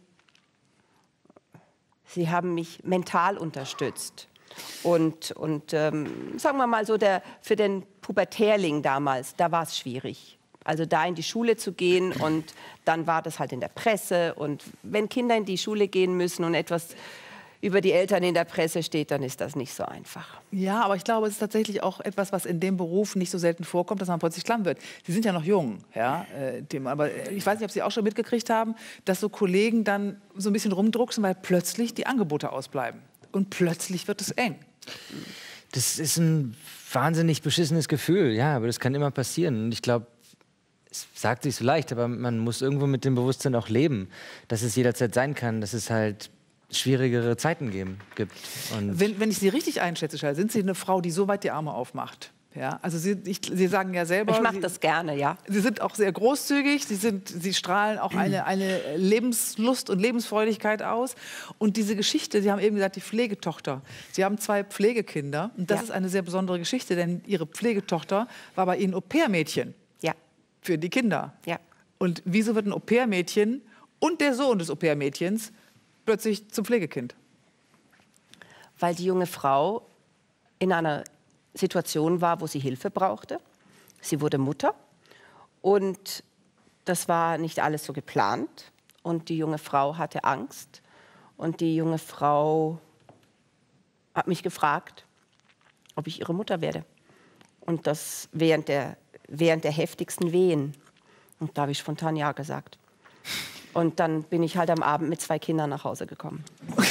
Sie haben mich mental unterstützt. Und, und ähm, sagen wir mal so, der, für den Pubertärling damals, da war es schwierig. Also da in die Schule zu gehen und dann war das halt in der Presse. Und wenn Kinder in die Schule gehen müssen und etwas über die Eltern in der Presse steht, dann ist das nicht so einfach. Ja, aber ich glaube, es ist tatsächlich auch etwas, was in dem Beruf nicht so selten vorkommt, dass man plötzlich klamm wird. Sie sind ja noch jung, ja, äh, dem, aber ich weiß nicht, ob Sie auch schon mitgekriegt haben, dass so Kollegen dann so ein bisschen rumdrucksen, weil plötzlich die Angebote ausbleiben. Und plötzlich wird es eng. Das ist ein wahnsinnig beschissenes Gefühl, ja, aber das kann immer passieren. Und ich glaube, es sagt sich so leicht, aber man muss irgendwo mit dem Bewusstsein auch leben, dass es jederzeit sein kann, dass es halt schwierigere Zeiten geben, gibt. Und wenn, wenn ich Sie richtig einschätze, Schall, sind Sie eine Frau, die so weit die Arme aufmacht? Ja, also Sie, ich, Sie sagen ja selber... Ich mache Sie, das gerne, ja. Sie sind auch sehr großzügig, Sie, sind, Sie strahlen auch eine, eine Lebenslust und Lebensfreudigkeit aus. Und diese Geschichte, Sie haben eben gesagt, die Pflegetochter. Sie haben zwei Pflegekinder und das Ja. ist eine sehr besondere Geschichte, denn Ihre Pflegetochter war bei Ihnen Au-pair-Mädchen. Ja. Für die Kinder. Ja. Und wieso wird ein Au-pair-Mädchen und der Sohn des Au-pair-Mädchens plötzlich zum Pflegekind? Weil die junge Frau in einer Situation war, wo sie Hilfe brauchte. Sie wurde Mutter und das war nicht alles so geplant. und die junge Frau hatte Angst. Und die junge Frau hat mich gefragt, ob ich ihre Mutter werde. Und das während der, während der heftigsten Wehen. Und da habe ich spontan ja gesagt. Und dann bin ich halt am Abend mit zwei Kindern nach Hause gekommen.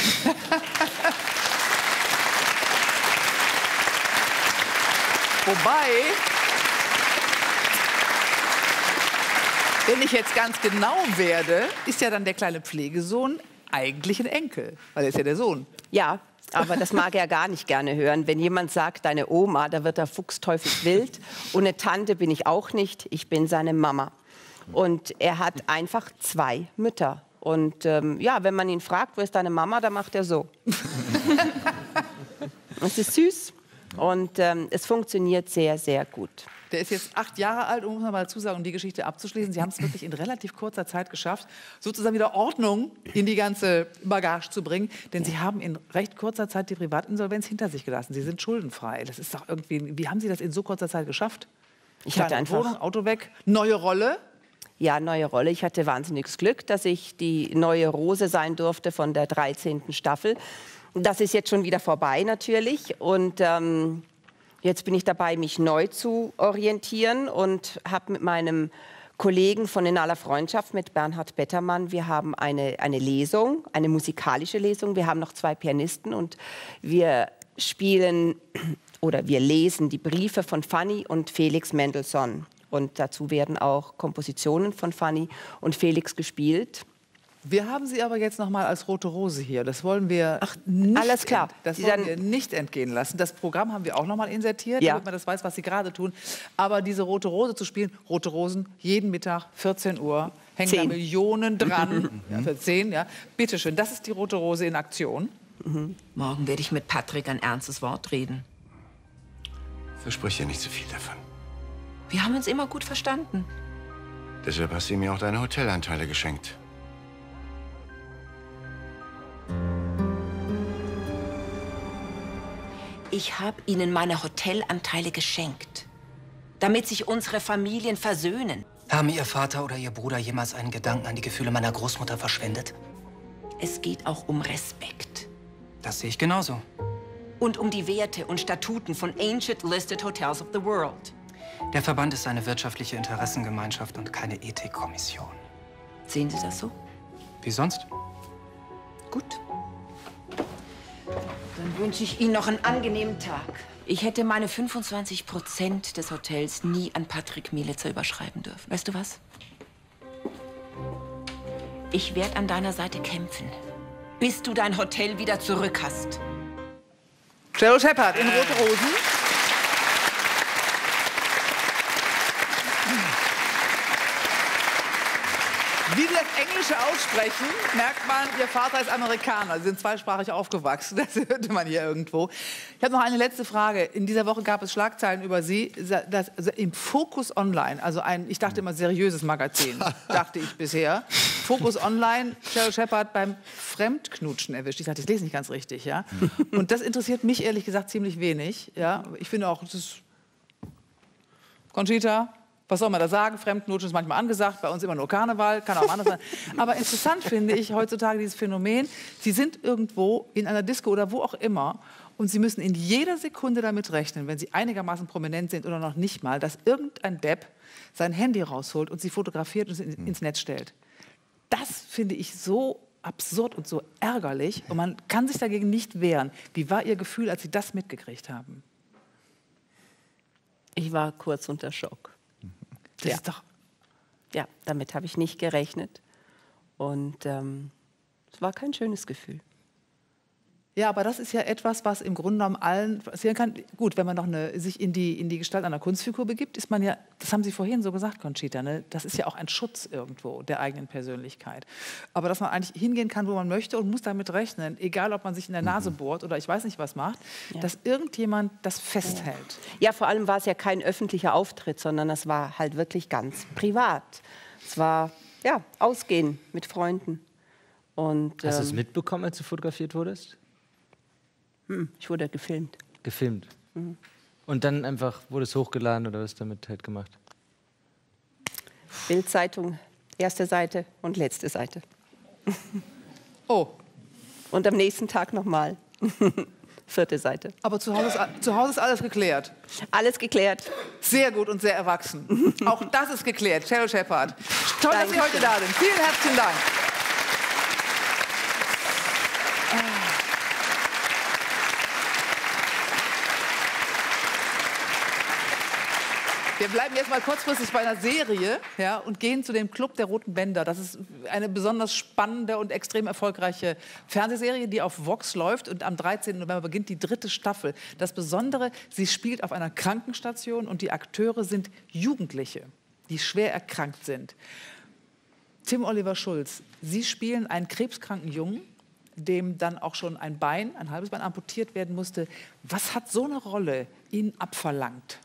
Wobei, wenn ich jetzt ganz genau werde, ist ja dann der kleine Pflegesohn eigentlich ein Enkel, weil er ist ja der Sohn. Ja, aber das mag er gar nicht gerne hören. Wenn jemand sagt, deine Oma, da wird der Fuchs teufelswild. Und eine Tante bin ich auch nicht, ich bin seine Mama. Und er hat einfach zwei Mütter. Und ähm, ja, wenn man ihn fragt, wo ist deine Mama, dann macht er so. Es ist süß und ähm, es funktioniert sehr, sehr gut. Der ist jetzt acht Jahre alt und muss man mal dazu sagen, um die Geschichte abzuschließen. Sie haben es wirklich in relativ kurzer Zeit geschafft, sozusagen wieder Ordnung in die ganze Bagage zu bringen. Denn Sie haben in recht kurzer Zeit die Privatinsolvenz hinter sich gelassen. Sie sind schuldenfrei. Das ist doch irgendwie. Wie haben Sie das in so kurzer Zeit geschafft? Ich hatte einfach Wohnung, Auto weg, neue Rolle. Ja, neue Rolle. Ich hatte wahnsinniges Glück, dass ich die neue Rose sein durfte von der dreizehnten Staffel. Das ist jetzt schon wieder vorbei natürlich. Und ähm, jetzt bin ich dabei, mich neu zu orientieren und habe mit meinem Kollegen von In aller Freundschaft, mit Bernhard Bettermann, wir haben eine, eine Lesung, eine musikalische Lesung. Wir haben noch zwei Pianisten und wir spielen oder wir lesen die Briefe von Fanny und Felix Mendelssohn. Und dazu werden auch Kompositionen von Fanny und Felix gespielt. Wir haben Sie aber jetzt noch mal als Rote Rose hier. Das wollen wir Ach, nicht alles klar. Ent, das Sie wollen wir nicht entgehen lassen. Das Programm haben wir auch noch mal insertiert, ja. damit man das weiß, was Sie gerade tun. Aber diese Rote Rose zu spielen, Rote Rosen, jeden Mittag, vierzehn Uhr, hängen da Millionen dran. Ja, für zehn, ja. Bitte schön, das ist die Rote Rose in Aktion. Mhm. Morgen werde ich mit Patrick ein ernstes Wort reden. Versprich dir nicht zu viel davon. Wir haben uns immer gut verstanden. Deshalb hast du mir auch deine Hotelanteile geschenkt. Ich habe Ihnen meine Hotelanteile geschenkt, damit sich unsere Familien versöhnen. Haben Ihr Vater oder Ihr Bruder jemals einen Gedanken an die Gefühle meiner Großmutter verschwendet? Es geht auch um Respekt. Das sehe ich genauso. Und um die Werte und Statuten von Ancient Listed Hotels of the World. Der Verband ist eine wirtschaftliche Interessengemeinschaft und keine Ethikkommission. Sehen Sie das so? Wie sonst? Gut. Dann wünsche ich Ihnen noch einen angenehmen Tag. Ich hätte meine fünfundzwanzig Prozent des Hotels nie an Patrick Mielitzer überschreiben dürfen. Weißt du was? Ich werde an deiner Seite kämpfen, bis du dein Hotel wieder zurück hast. Cheryl Shepard in Rote Rosen. Wie Sie das Englische aussprechen, merkt man, Ihr Vater ist Amerikaner. Sie sind zweisprachig aufgewachsen. Das hörte man hier irgendwo. Ich habe noch eine letzte Frage. In dieser Woche gab es Schlagzeilen über Sie. Das, also im Focus Online, also ein, ich dachte immer, seriöses Magazin, dachte ich bisher. Focus Online, Cheryl Shepard beim Fremdknutschen erwischt. Ich dachte, ich lese nicht ganz richtig. Ja? Und das interessiert mich ehrlich gesagt ziemlich wenig. Ja? Ich finde auch, das ist Conchita. Was soll man da sagen? Fremdknutschen ist manchmal angesagt, bei uns immer nur Karneval, kann auch anders sein. Aber interessant finde ich heutzutage dieses Phänomen, Sie sind irgendwo in einer Disco oder wo auch immer und Sie müssen in jeder Sekunde damit rechnen, wenn Sie einigermaßen prominent sind oder noch nicht mal, dass irgendein Depp sein Handy rausholt und Sie fotografiert und es ins Netz stellt. Das finde ich so absurd und so ärgerlich und man kann sich dagegen nicht wehren. Wie war Ihr Gefühl, als Sie das mitgekriegt haben? Ich war kurz unter Schock. Das ja. ist doch ja, damit habe ich nicht gerechnet. Und ähm, es war kein schönes Gefühl. Ja, aber das ist ja etwas, was im Grunde genommen allen passieren kann. Gut, wenn man noch eine, sich in die, in die Gestalt einer Kunstfigur begibt, ist man ja, das haben Sie vorhin so gesagt, Conchita, ne? Das ist ja auch ein Schutz irgendwo der eigenen Persönlichkeit. Aber dass man eigentlich hingehen kann, wo man möchte und muss damit rechnen, egal ob man sich in der Nase bohrt oder ich weiß nicht was macht, ja. dass irgendjemand das festhält. Ja, vor allem war es ja kein öffentlicher Auftritt, sondern es war halt wirklich ganz privat. Es war, ja, Ausgehen mit Freunden. Und, Hast du es ähm, mitbekommen, als du fotografiert wurdest? Ich wurde gefilmt. Gefilmt. Mhm. Und dann einfach wurde es hochgeladen oder was damit halt gemacht? Bildzeitung, erste Seite und letzte Seite. Oh. Und am nächsten Tag nochmal. Vierte Seite. Aber zu Hause, ist, zu Hause ist alles geklärt? Alles geklärt. Sehr gut und sehr erwachsen. Auch das ist geklärt. Cheryl Shepard. Toll, dass Sie heute da sind. Vielen herzlichen Dank. Wir bleiben jetzt mal kurzfristig bei einer Serie, ja, und gehen zu dem Club der Roten Bänder. Das ist eine besonders spannende und extrem erfolgreiche Fernsehserie, die auf Vox läuft. Und am dreizehnten November beginnt die dritte Staffel. Das Besondere, sie spielt auf einer Krankenstation und die Akteure sind Jugendliche, die schwer erkrankt sind. Tim Oliver Schulz, Sie spielen einen krebskranken Jungen, dem dann auch schon ein Bein, ein halbes Bein amputiert werden musste. Was hat so eine Rolle Ihnen abverlangt?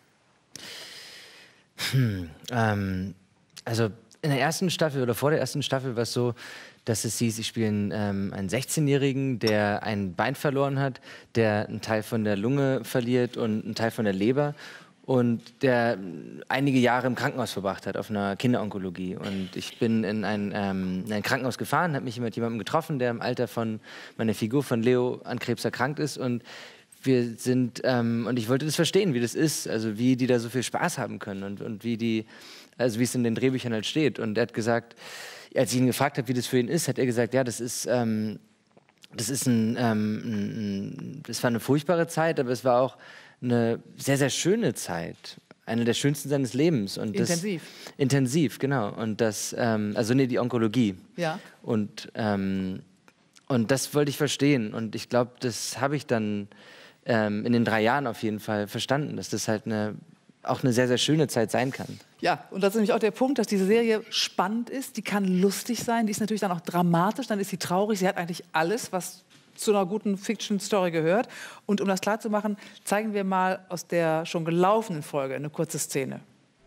Hm, ähm, also in der ersten Staffel oder vor der ersten Staffel war es so, dass es hieß, ich spiele einen, ähm, einen sechzehnjährigen, der ein Bein verloren hat, der einen Teil von der Lunge verliert und einen Teil von der Leber und der einige Jahre im Krankenhaus verbracht hat, auf einer Kinderonkologie. Und ich bin in ein, ähm, in ein Krankenhaus gefahren, habe mich mit jemandem getroffen, der im Alter von meiner Figur, von Leo, an Krebs erkrankt ist. Und wir sind, ähm, und ich wollte das verstehen, wie das ist, also wie die da so viel Spaß haben können und, und wie die, also wie es in den Drehbüchern halt steht. Und er hat gesagt, als ich ihn gefragt habe, wie das für ihn ist, hat er gesagt, ja, das ist, ähm, das ist ein, ähm, ein, das war eine furchtbare Zeit, aber es war auch eine sehr, sehr schöne Zeit. Eine der schönsten seines Lebens. Und das, intensiv. Intensiv, genau. Und das, ähm, also nee, die Onkologie. Ja. Und, ähm, und das wollte ich verstehen. Und ich glaube, das habe ich dann ähm, in den drei Jahren auf jeden Fall verstanden, dass das halt eine, auch eine sehr, sehr schöne Zeit sein kann. Ja, und das ist nämlich auch der Punkt, dass diese Serie spannend ist. Die kann lustig sein, die ist natürlich dann auch dramatisch, dann ist sie traurig. Sie hat eigentlich alles, was zu einer guten Fiction-Story gehört. Und um das klarzumachen, zeigen wir mal aus der schon gelaufenen Folge eine kurze Szene.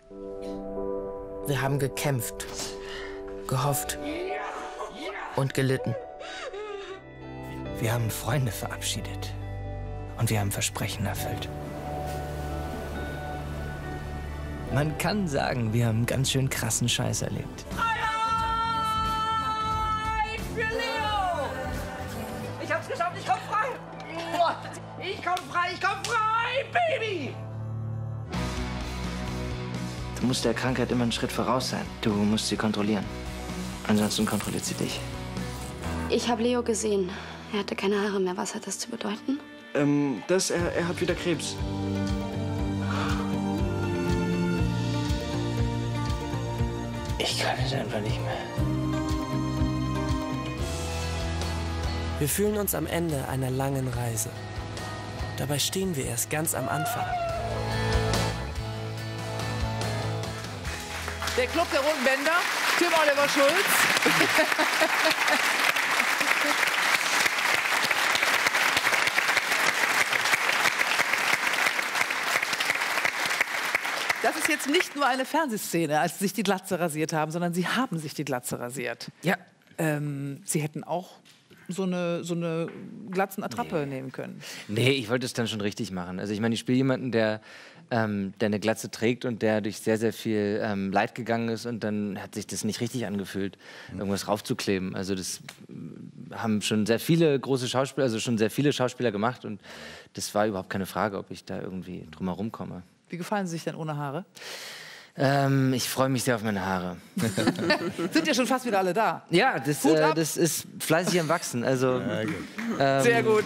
Wir haben gekämpft, gehofft und gelitten. Wir haben Freunde verabschiedet und wir haben Versprechen erfüllt. Man kann sagen, wir haben ganz schön krassen Scheiß erlebt. Ich hab's geschafft, ich komm frei! Ich komm frei, ich komm frei, Baby! Du musst der Krankheit immer einen Schritt voraus sein. Du musst sie kontrollieren. Ansonsten kontrolliert sie dich. Ich habe Leo gesehen. Er hatte keine Haare mehr. Was hat das zu bedeuten? Ähm, das, er, er hat wieder Krebs. Ich kann es einfach nicht mehr. Wir fühlen uns am Ende einer langen Reise. Dabei stehen wir erst ganz am Anfang. Der Club der Roten Bänder, Tim Oliver Schulz. Das ist jetzt nicht nur eine Fernsehszene, als Sie sich die Glatze rasiert haben, sondern Sie haben sich die Glatze rasiert. Ja. Ähm, Sie hätten auch so eine, so eine Glatzenattrappe nee. nehmen können. Nee, ich wollte es dann schon richtig machen. Also ich meine, ich spiele jemanden, der, ähm, der eine Glatze trägt und der durch sehr, sehr viel ähm, Leid gegangen ist und dann hat sich das nicht richtig angefühlt, irgendwas raufzukleben. Also das haben schon sehr viele große Schauspieler, also schon sehr viele Schauspieler gemacht und das war überhaupt keine Frage, ob ich da irgendwie drum herum komme. Wie gefallen Sie sich denn ohne Haare? Ähm, ich freue mich sehr auf meine Haare. Sind ja schon fast wieder alle da. Ja, das, äh, das ist fleißig am Wachsen. Also, ja, gut. Ähm, sehr gut.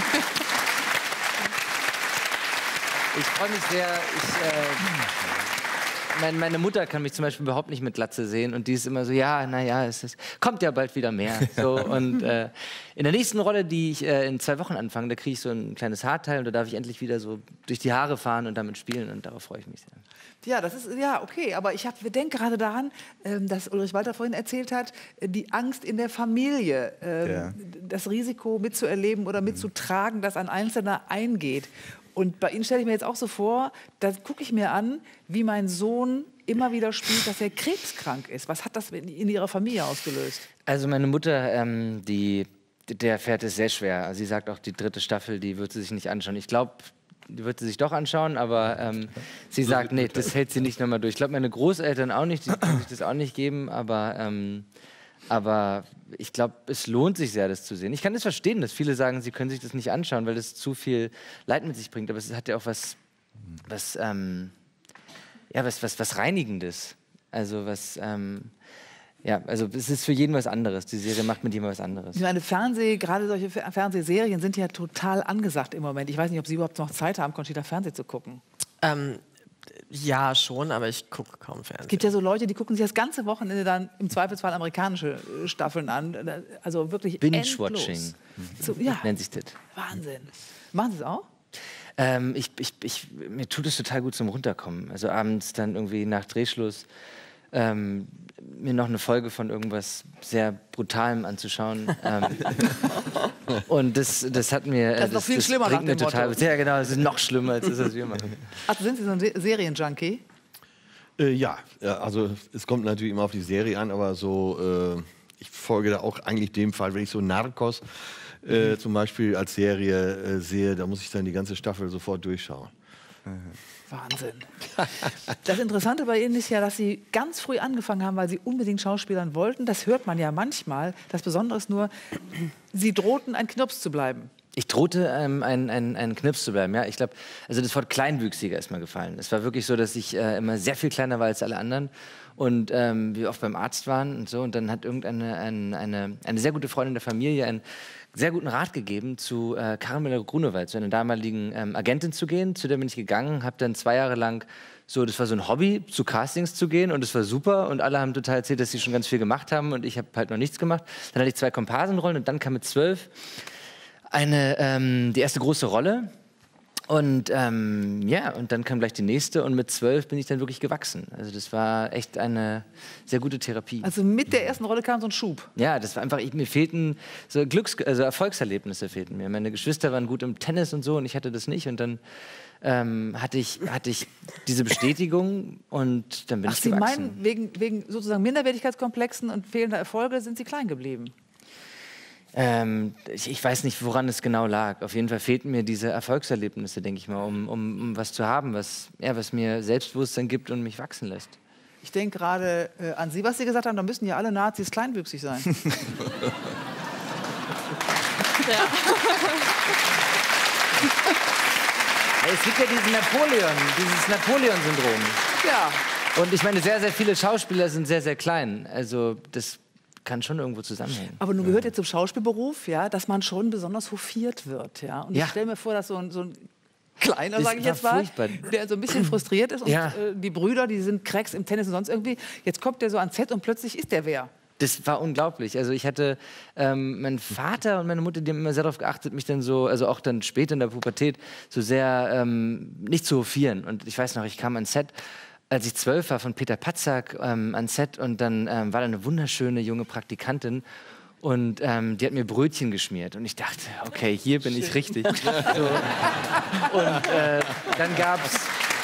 Ich freue mich sehr. Ich, äh, mein, meine Mutter kann mich zum Beispiel überhaupt nicht mit Glatze sehen und die ist immer so, ja, naja, es ist, kommt ja bald wieder mehr. So, und äh, in der nächsten Rolle, die ich äh, in zwei Wochen anfange, da kriege ich so ein kleines Haarteil und da darf ich endlich wieder so durch die Haare fahren und damit spielen und darauf freue ich mich sehr. Ja, das ist ja okay, aber ich habe, wir denken gerade daran, ähm, dass Ulrich Walter vorhin erzählt hat, äh, die Angst in der Familie, ähm, ja. das Risiko mitzuerleben oder mitzutragen, dass ein Einzelner eingeht. Und bei Ihnen stelle ich mir jetzt auch so vor, da gucke ich mir an, wie mein Sohn immer wieder spielt, dass er krebskrank ist. Was hat das in Ihrer Familie ausgelöst? Also meine Mutter, ähm, die, der fährt es sehr schwer. Sie sagt auch, die dritte Staffel, die wird sie sich nicht anschauen. Ich glaube, die wird sie sich doch anschauen, aber ähm, sie sagt, nee, das hält sie nicht nochmal durch. Ich glaube, meine Großeltern auch nicht, die können sich das auch nicht geben, aber... Ähm, Aber ich glaube, es lohnt sich sehr, das zu sehen. Ich kann es das verstehen, dass viele sagen, sie können sich das nicht anschauen, weil das zu viel Leid mit sich bringt. Aber es hat ja auch was, was, ähm, ja, was, was, was Reinigendes. Also was, ähm, ja, also es ist für jeden was anderes. Die Serie macht mit jedem was anderes. Ich meine, Fernseh, gerade solche Fer- Fernsehserien sind ja total angesagt im Moment. Ich weiß nicht, ob Sie überhaupt noch Zeit haben, Conchita Fernsehen zu gucken. Ähm, ja, schon, aber ich gucke kaum Fernsehen. Es gibt ja so Leute, die gucken sich das ganze Wochenende dann im Zweifelsfall amerikanische äh, Staffeln an. Also wirklich Binge-Watching so, ja. nennt sich das. Wahnsinn. Machen Sie es auch? Ähm, ich, ich, ich, mir tut es total gut zum Runterkommen. Also abends dann irgendwie nach Drehschluss ähm, mir noch eine Folge von irgendwas sehr Brutalem anzuschauen. ähm, und das, das hat mir... Das ist noch viel schlimmer nach mir dem total, Motto. Ja, genau, es ist noch schlimmer, als das, was wir machen. Ach, sind Sie so ein Se- Serienjunkie? Äh, ja. ja, also es kommt natürlich immer auf die Serie an, aber so, äh, ich folge da auch eigentlich dem Fall, wenn ich so Narcos äh, Mhm. zum Beispiel als Serie äh, sehe, da muss ich dann die ganze Staffel sofort durchschauen. Wahnsinn. Das Interessante bei Ihnen ist ja, dass Sie ganz früh angefangen haben, weil Sie unbedingt Schauspielern wollten. Das hört man ja manchmal. Das Besondere ist nur, Sie drohten, ein Knirps zu bleiben. Ich drohte, ähm, ein, ein, ein Knips zu bleiben. Ja, ich glaube, also das Wort Kleinwüchsiger ist mir gefallen. Es war wirklich so, dass ich äh, immer sehr viel kleiner war als alle anderen und ähm, wir oft beim Arzt waren und so. Und dann hat irgendeine ein, eine, eine sehr gute Freundin der Familie einen sehr guten Rat gegeben, zu äh, Karin Müller-Grunewald, zu einer damaligen ähm, Agentin zu gehen. Zu der bin ich gegangen, habe dann zwei Jahre lang so, das war so ein Hobby, zu Castings zu gehen und das war super und alle haben total erzählt, dass sie schon ganz viel gemacht haben und ich habe halt noch nichts gemacht. Dann hatte ich zwei Komparsenrollen und dann kam mit zwölf eine, ähm, die erste große Rolle und ähm, ja, und dann kam gleich die nächste und mit zwölf bin ich dann wirklich gewachsen. Also das war echt eine sehr gute Therapie. Also mit der ersten Rolle kam so ein Schub. Ja, das war einfach, ich, mir fehlten so Glücks-, also Erfolgserlebnisse fehlten mir. Meine Geschwister waren gut im Tennis und so und ich hatte das nicht und dann ähm, hatte ich, hatte ich diese Bestätigung und dann bin Ach, ich Sie gewachsen. meinen, wegen, wegen sozusagen Minderwertigkeitskomplexen und fehlender Erfolge sind Sie klein geblieben? Ähm, ich, ich weiß nicht, woran es genau lag. Auf jeden Fall fehlten mir diese Erfolgserlebnisse, denke ich mal, um, um, um was zu haben, was, ja, was mir Selbstbewusstsein gibt und mich wachsen lässt. Ich denke gerade äh, an Sie, was Sie gesagt haben, da müssen ja alle Nazis kleinwüchsig sein. Es gibt ja diesen Napoleon, dieses Napoleon-Syndrom. Ja. Und ich meine, sehr, sehr viele Schauspieler sind sehr, sehr klein. Also das kann schon irgendwo zusammenhängen. Aber nun gehört ja zum Schauspielberuf, ja, dass man schon besonders hofiert wird. Ja? Und Ja. ich stelle mir vor, dass so ein, so ein Kleiner, Das sage ich war jetzt mal, furchtbar. der so ein bisschen frustriert ist und Ja. äh, die Brüder, die sind Cracks im Tennis und sonst irgendwie. Jetzt kommt der so ans Set und plötzlich ist der wer. Das war unglaublich. Also ich hatte ähm, mein Vater und meine Mutter, die haben immer sehr darauf geachtet, mich dann so, also auch dann später in der Pubertät, so sehr ähm, nicht zu hofieren. Und ich weiß noch, ich kam ans Set, als ich zwölf war, von Peter Patzak ähm, ans Set und dann ähm, war da eine wunderschöne junge Praktikantin und ähm, die hat mir Brötchen geschmiert und ich dachte, okay, hier bin ich richtig. So. Und äh, dann gab's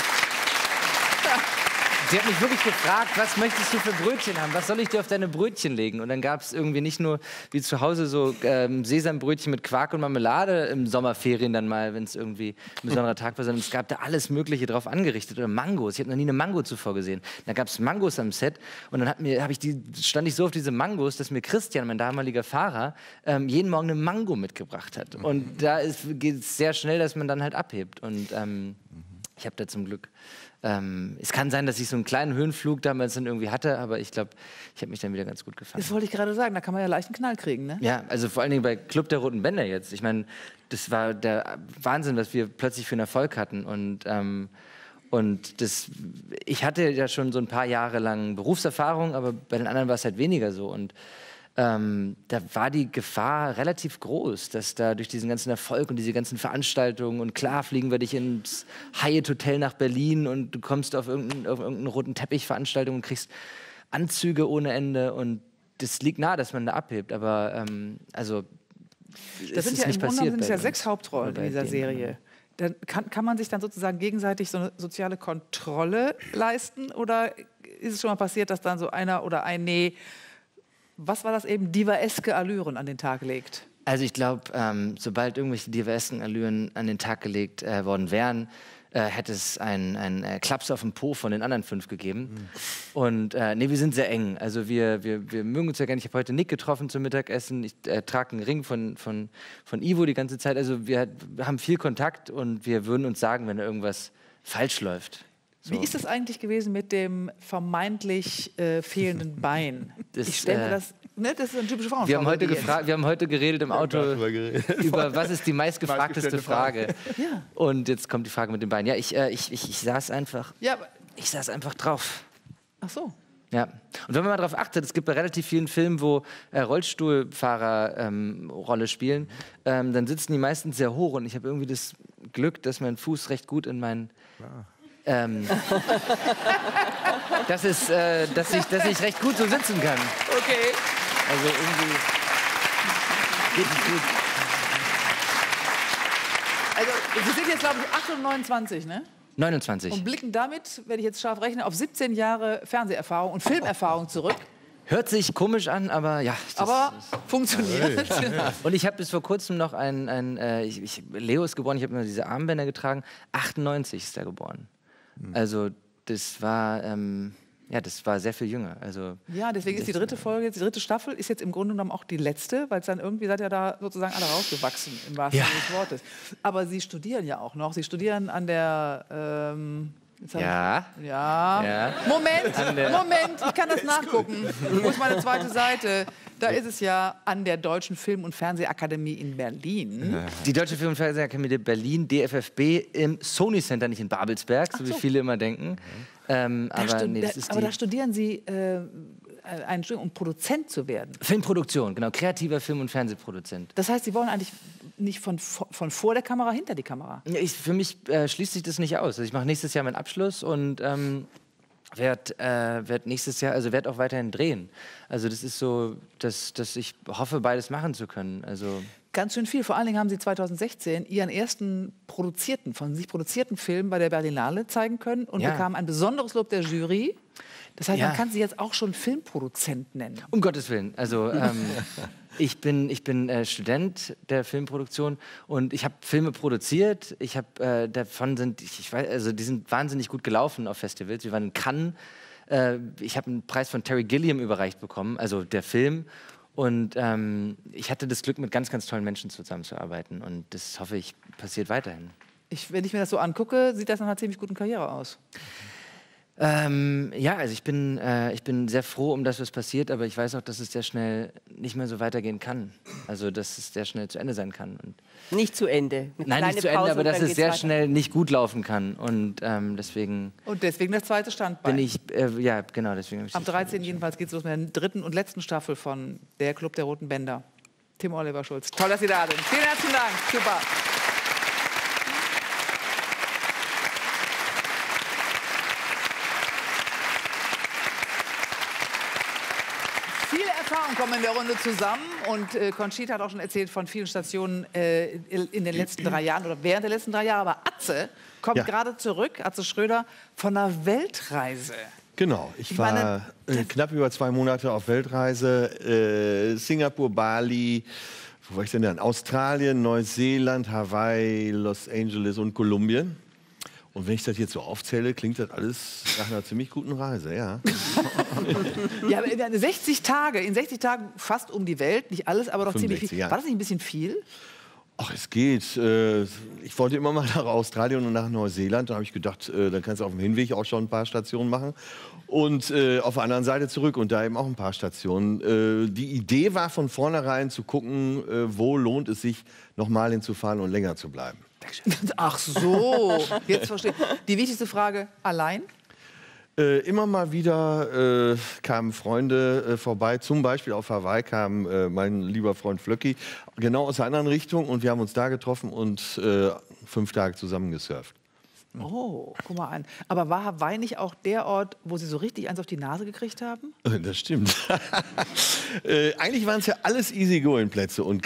Sie hat mich wirklich gefragt, was möchtest du für Brötchen haben? Was soll ich dir auf deine Brötchen legen? Und dann gab es irgendwie nicht nur wie zu Hause so ähm, Sesambrötchen mit Quark und Marmelade im Sommerferien dann mal, wenn es irgendwie ein besonderer Tag war, sondern es gab da alles Mögliche drauf angerichtet. Oder Mangos. Ich habe noch nie eine Mango zuvor gesehen. Da gab es Mangos am Set und dann hat mir, hab ich die, stand ich so auf diese Mangos, dass mir Christian, mein damaliger Fahrer, ähm, jeden Morgen eine Mango mitgebracht hat. Und da geht es sehr schnell, dass man dann halt abhebt. Und ähm, ich habe da zum Glück... Ähm, es kann sein, dass ich so einen kleinen Höhenflug damals dann irgendwie hatte, aber ich glaube, ich habe mich dann wieder ganz gut gefangen. Das wollte ich gerade sagen, da kann man ja leicht einen Knall kriegen, ne? Ja, also vor allen Dingen bei Club der Roten Bänder jetzt. Ich meine, das war der Wahnsinn, was wir plötzlich für einen Erfolg hatten. Und, ähm, und das, ich hatte ja schon so ein paar Jahre lang Berufserfahrung, aber bei den anderen war es halt weniger so. Und Ähm, da war die Gefahr relativ groß, dass da durch diesen ganzen Erfolg und diese ganzen Veranstaltungen und klar fliegen wir dich ins Hyatt Hotel nach Berlin und du kommst auf irgendeine, auf irgendeine roten Teppich-Veranstaltung und kriegst Anzüge ohne Ende und das liegt nahe, dass man da abhebt, aber ähm, also Das sind ist ja nicht im Grunde passiert. genommen sind es ja bei sechs uns. Hauptrollen Bei in dieser denen. Serie. Dann kann, kann man sich dann sozusagen gegenseitig so eine soziale Kontrolle leisten oder ist es schon mal passiert, dass dann so einer oder ein, nee, was war das eben, divaeske Allüren an den Tag legt? Also ich glaube, ähm, sobald irgendwelche diversen Allüren an den Tag gelegt äh, worden wären, äh, hätte es einen, einen äh, Klaps auf den Po von den anderen fünf gegeben. Mhm. Und äh, nee, wir sind sehr eng. Also wir, wir, wir mögen uns ja gerne. Ich habe heute Nick getroffen zum Mittagessen. Ich äh, trage einen Ring von, von, von Ivo die ganze Zeit. Also wir, wir haben viel Kontakt und wir würden uns sagen, wenn da irgendwas falsch läuft. So. Wie ist es eigentlich gewesen mit dem vermeintlich äh, fehlenden Bein? Das, ich stelle mir äh, das, ne, das ist eine typische Frauenfrage. Wir haben, heute gefra- wir haben heute geredet im Auto über, was ist die meistgefragteste Frage. Ja. Und jetzt kommt die Frage mit dem Bein. Ja, ich, äh, ich, ich, ich saß einfach, Ja, aber, ich saß einfach drauf. ach so. Ja. Und wenn man mal darauf achtet, es gibt bei relativ vielen Filmen, wo äh, Rollstuhlfahrer ähm, Rolle spielen, ähm, dann sitzen die meistens sehr hoch und ich habe irgendwie das Glück, dass mein Fuß recht gut in meinen... Ähm, das ist, äh, dass, ich, dass ich recht gut so sitzen kann. Okay. Also irgendwie geht es gut. Also, Sie sind jetzt, glaube ich, acht und neunundzwanzig, ne? neunundzwanzig. Und blicken damit, wenn ich jetzt scharf rechne, auf siebzehn Jahre Fernseherfahrung und Filmerfahrung zurück. Hört sich komisch an, aber ja. Das Aber funktioniert. Und ich habe bis vor kurzem noch ein, ein äh, ich, ich, Leo ist geboren, ich habe immer diese Armbänder getragen. achtundneunzig ist er geboren. Also das war, ähm, ja, das war sehr viel jünger. Also Ja, deswegen ist die dritte Folge, die dritte Staffel ist jetzt im Grunde genommen auch die letzte, weil es dann irgendwie seid ihr da sozusagen alle rausgewachsen, im wahrsten Ja. Sinne des Wortes. Aber Sie studieren ja auch noch. Sie studieren an der... Ähm, jetzt hab Ja. Ich, ja. Ja. Moment, An der- Moment, ich kann das nachgucken. Wo ist meine zweite Seite? Da ist es ja an der Deutschen Film- und Fernsehakademie in Berlin. Die Deutsche Film- und Fernsehakademie Berlin, D F F B, im Sony Center, nicht in Babelsberg, so wie so. viele immer denken. Ähm, Da aber stu- nee, das da, ist aber die da studieren Sie äh, ein Studium, um Produzent zu werden. Filmproduktion, genau, kreativer Film- und Fernsehproduzent. Das heißt, Sie wollen eigentlich nicht von, von vor der Kamera hinter die Kamera. Ja, ich, für mich äh, schließt sich das nicht aus. Also ich mache nächstes Jahr meinen Abschluss und ähm, werde äh, werd nächstes Jahr, also werde auch weiterhin drehen. Also das ist so, dass, dass ich hoffe, beides machen zu können. Also Ganz schön viel. Vor allen Dingen haben Sie zweitausendsechzehn Ihren ersten produzierten, von sich produzierten Film bei der Berlinale zeigen können und Ja. bekamen ein besonderes Lob der Jury. Das heißt, Ja. man kann Sie jetzt auch schon Filmproduzent nennen. um Gottes Willen. Also ähm, ich bin, ich bin äh, Student der Filmproduktion und ich habe Filme produziert. Ich habe äh, davon sind, ich, ich weiß, also die sind wahnsinnig gut gelaufen auf Festivals. Wir waren in Cannes. Äh, ich habe einen Preis von Terry Gilliam überreicht bekommen, also der Film. Und ähm, ich hatte das Glück, mit ganz, ganz tollen Menschen zusammenzuarbeiten. Und das hoffe ich passiert weiterhin. Ich, wenn ich mir das so angucke, sieht das nach einer ziemlich guten Karriere aus. Ähm, ja, also ich bin, äh, ich bin sehr froh um das, was passiert, aber ich weiß auch, dass es sehr schnell nicht mehr so weitergehen kann. Also, dass es sehr schnell zu Ende sein kann. Und Nicht zu Ende. Eine Nein, kleine nicht zu Ende, Pause aber und dass dann es geht's sehr weiter. schnell nicht gut laufen kann. Und ähm, deswegen Und deswegen das zweite Standbein. bin ich, äh, ja, genau, deswegen habe ich Am das- dreizehnten jedenfalls geht es los mit der dritten und letzten Staffel von Der Club der Roten Bänder. Tim Oliver Schulz. Toll, dass Sie da sind. Vielen herzlichen Dank. Super. Viele Erfahrungen kommen in der Runde zusammen und äh, Conchita hat auch schon erzählt von vielen Stationen äh, in den letzten drei Jahren oder während der letzten drei Jahre. Aber Atze kommt Ja. gerade zurück, Atze Schröder, von einer Weltreise. Genau, ich, Ich war meine, äh, knapp über zwei Monate auf Weltreise. Äh, Singapur, Bali, wo war ich denn dann? Australien, Neuseeland, Hawaii, Los Angeles und Kolumbien. Und wenn ich das jetzt so aufzähle, klingt das alles nach einer ziemlich guten Reise, ja. Ja, aber in sechzig Tage, in sechzig Tagen fast um die Welt, nicht alles, aber doch ziemlich fünfundsechzig, viel. ja. War das nicht ein bisschen viel? Ach, es geht. Äh, Ich wollte immer mal nach Australien und nach Neuseeland. Da habe ich gedacht, äh, dann kannst du auf dem Hinweg auch schon ein paar Stationen machen. Und äh, auf der anderen Seite zurück und da eben auch ein paar Stationen. Äh, Die Idee war von vornherein zu gucken, äh, wo lohnt es sich, nochmal hinzufahren und länger zu bleiben. Ach so, jetzt verstehe ich. Die wichtigste Frage, allein? Äh, immer mal wieder äh, kamen Freunde äh, vorbei, zum Beispiel auf Hawaii kam äh, mein lieber Freund Flöcki, genau aus der anderen Richtung und wir haben uns da getroffen und äh, fünf Tage zusammen gesurft. Oh, guck mal an. Aber war Hawaii nicht auch der Ort, wo Sie so richtig eins auf die Nase gekriegt haben? Äh, Das stimmt. äh, eigentlich waren es ja alles Easygoing-Plätze und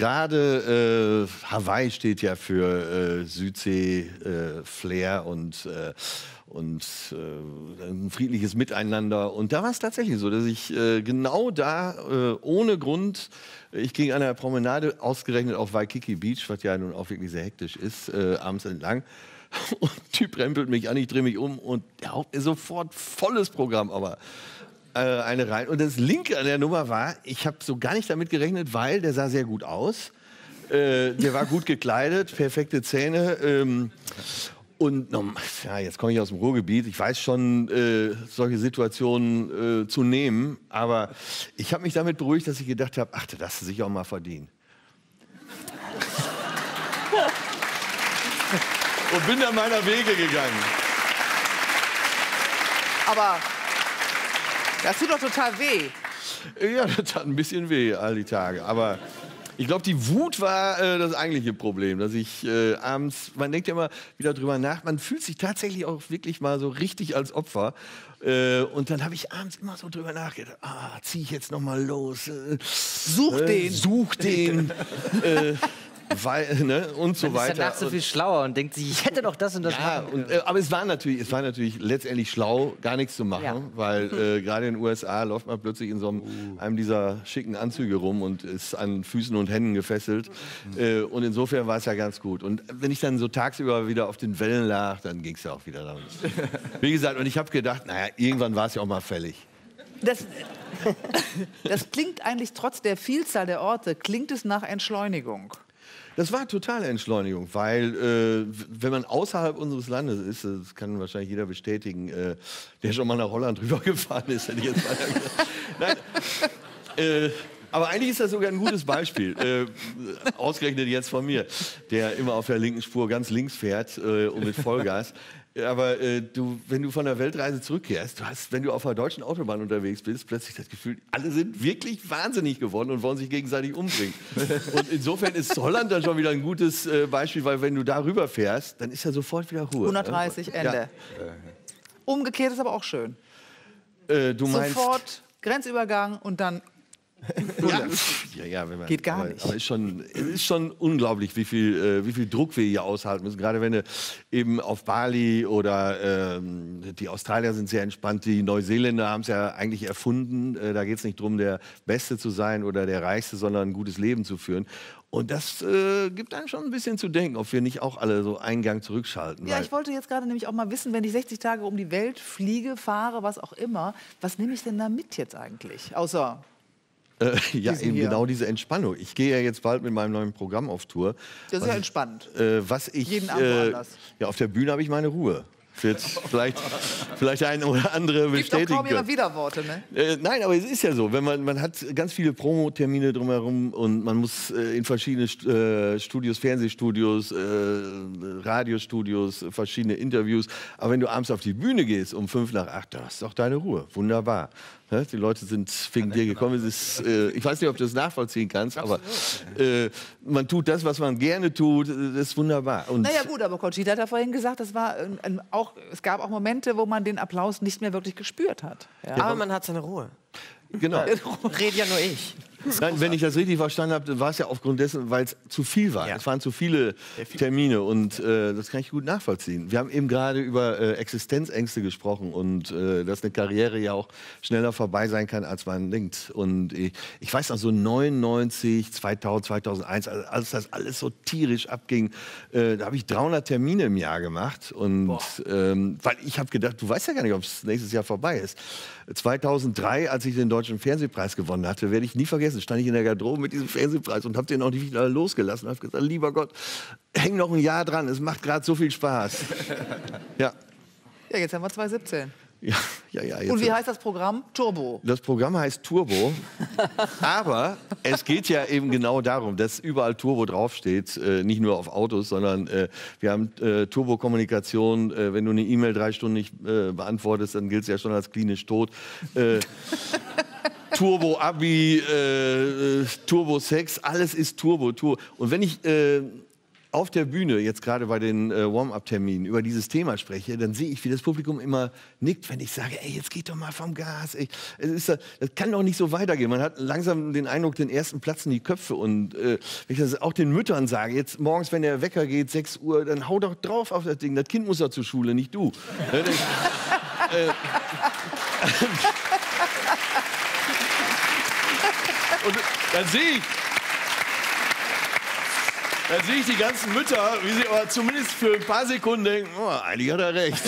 gerade äh, Hawaii steht ja für äh, Südsee, äh, Flair und, äh, und äh, ein friedliches Miteinander. Und da war es tatsächlich so, dass ich äh, genau da äh, ohne Grund, ich ging an der Promenade ausgerechnet auf Waikiki Beach, was ja nun auch wirklich sehr hektisch ist, äh, abends entlang. Und ein Typ rempelt mich an, ich drehe mich um und der haut mir sofort volles Programm, aber äh, eine rein. Und das Linke an der Nummer war, ich habe so gar nicht damit gerechnet, weil der sah sehr gut aus. Äh, der war gut gekleidet, perfekte Zähne. Ähm, und ja, jetzt komme ich aus dem Ruhrgebiet. Ich weiß schon, äh, solche Situationen äh, zu nehmen. Aber ich habe mich damit beruhigt, dass ich gedacht habe, ach, das hast du sich auch mal verdient. Und bin dann meiner Wege gegangen. Aber das tut doch total weh. Ja, das tat ein bisschen weh, all die Tage. Aber ich glaube, die Wut war äh, das eigentliche Problem, dass ich äh, abends, man denkt ja immer wieder drüber nach, man fühlt sich tatsächlich auch wirklich mal so richtig als Opfer. Äh, und dann habe ich abends immer so drüber nachgedacht, ah, zieh ich jetzt noch mal los. Äh, such äh, den. Such den. äh, Weil, ne, und so Man weiter. ist danach so viel schlauer und denkt sich, ich hätte doch das und das ja, machen können. und, äh, aber es war, natürlich, es war natürlich letztendlich schlau, gar nichts zu machen, Ja. weil äh, gerade in den U S A läuft man plötzlich in so einem, uh. einem dieser schicken Anzüge rum und ist an Füßen und Händen gefesselt. Mhm. Äh, und insofern war es ja ganz gut. Und wenn ich dann so tagsüber wieder auf den Wellen lag, dann ging es ja auch wieder damit. Wie gesagt, und ich habe gedacht, naja, irgendwann war es ja auch mal fällig. Das, das klingt eigentlich trotz der Vielzahl der Orte, klingt es nach Entschleunigung. Das war totale Entschleunigung, weil äh, wenn man außerhalb unseres Landes ist, das kann wahrscheinlich jeder bestätigen, äh, der schon mal nach Holland rübergefahren ist, hätte ich jetzt mal gesagt. Nein, äh, aber eigentlich ist das sogar ein gutes Beispiel, äh, ausgerechnet jetzt von mir, der immer auf der linken Spur ganz links fährt äh, und mit Vollgas. Aber äh, du, wenn du von der Weltreise zurückkehrst, du hast, wenn du auf einer deutschen Autobahn unterwegs bist, plötzlich das Gefühl, alle sind wirklich wahnsinnig geworden und wollen sich gegenseitig umbringen. Und insofern ist Holland dann schon wieder ein gutes äh, Beispiel, weil wenn du da rüber fährst, dann ist ja sofort wieder Ruhe. hundertdreißig, Ende. Ja. Umgekehrt ist aber auch schön. Äh, du meinst, Sofort Grenzübergang und dann... Ja, ja, ja, wenn man, Geht gar aber, nicht. Aber ist schon, es ist schon unglaublich, wie viel, äh, wie viel Druck wir hier aushalten müssen. Gerade wenn du eben auf Bali oder ähm, die Australier sind sehr entspannt, die Neuseeländer haben es ja eigentlich erfunden. Äh, da geht es nicht darum, der Beste zu sein oder der Reichste, sondern ein gutes Leben zu führen. Und das äh, gibt einem schon ein bisschen zu denken, ob wir nicht auch alle so einen Gang zurückschalten. Ja, ich wollte jetzt gerade nämlich auch mal wissen, wenn ich sechzig Tage um die Welt fliege, fahre, was auch immer, was nehme ich denn da mit jetzt eigentlich? Außer... Äh, ja, Diesen eben hier. genau diese Entspannung. Ich gehe ja jetzt bald mit meinem neuen Programm auf Tour. Das ist Was ja ich- entspannt. Äh, was ich, Jeden Abend äh, woanders. ja, auf der Bühne habe ich meine Ruhe. Wird vielleicht, vielleicht ein oder andere Gibt doch bestätigen kaum jemand können. Widerworte, ne? Äh, nein, aber es ist ja so, wenn man, man hat ganz viele Promotermine drumherum und man muss äh, in verschiedene St- äh, Studios, Fernsehstudios, äh, Radiostudios, äh, verschiedene Interviews. Aber wenn du abends auf die Bühne gehst um fünf nach acht, dann hast du auch deine Ruhe. Wunderbar. Ja, die Leute sind wegen dir gekommen. Es ist, äh, ich weiß nicht, ob du das nachvollziehen kannst, aber äh, man tut das, was man gerne tut. Das ist wunderbar. Und Naja gut, aber Conchita hat ja vorhin gesagt, das war ein, ein, auch, es gab auch Momente, wo man den Applaus nicht mehr wirklich gespürt hat. Ja. Aber man hat seine Ruhe. Genau. Red ja nur ich. Nein, wenn ich das richtig verstanden habe, war es ja aufgrund dessen, weil es zu viel war. Es waren zu viele Termine und äh, das kann ich gut nachvollziehen. Wir haben eben gerade über äh, Existenzängste gesprochen und äh, dass eine Karriere ja auch schneller vorbei sein kann, als man denkt. Und ich, ich weiß noch, so neunundneunzig, zweitausend, zweitausendeins, als als das alles so tierisch abging, äh, da habe ich dreihundert Termine im Jahr gemacht. Und ähm, weil ich habe gedacht, du weißt ja gar nicht, ob es nächstes Jahr vorbei ist. zweitausenddrei, als ich den Deutschen Fernsehpreis gewonnen hatte, werde ich nie vergessen, stand ich in der Garderobe mit diesem Fernsehpreis und habe den auch nicht wieder losgelassen. Habe gesagt, lieber Gott, häng noch ein Jahr dran, es macht gerade so viel Spaß. Ja, Ja, jetzt haben wir zwanzig siebzehn. ja, ja. ja jetzt Und wie heißt das Programm? Turbo. Das Programm heißt Turbo, aber es geht ja eben genau darum, dass überall Turbo draufsteht, äh, nicht nur auf Autos, sondern äh, wir haben äh, Turbo-Kommunikation. Äh, wenn du eine E-Mail drei Stunden nicht äh, beantwortest, dann gilt es ja schon als klinisch tot. Äh, Turbo-Abi, äh, äh, Turbo-Sex, alles ist Turbo. Tur Und wenn ich äh, auf der Bühne, jetzt gerade bei den äh, Warm-up-Terminen, über dieses Thema spreche, dann sehe ich, wie das Publikum immer nickt, wenn ich sage, ey, jetzt geht doch mal vom Gas. Ey. Es ist, das kann doch nicht so weitergehen. Man hat langsam den Eindruck, den ersten platzen die Köpfe. Und äh, wenn ich das auch den Müttern sage, jetzt morgens, wenn der Wecker geht, sechs Uhr, dann hau doch drauf auf das Ding. Das Kind muss ja zur Schule, nicht du. äh, und dann sehe ich, Dann sehe ich die ganzen Mütter, wie sie aber zumindest für ein paar Sekunden denken, oh, eigentlich hat er recht.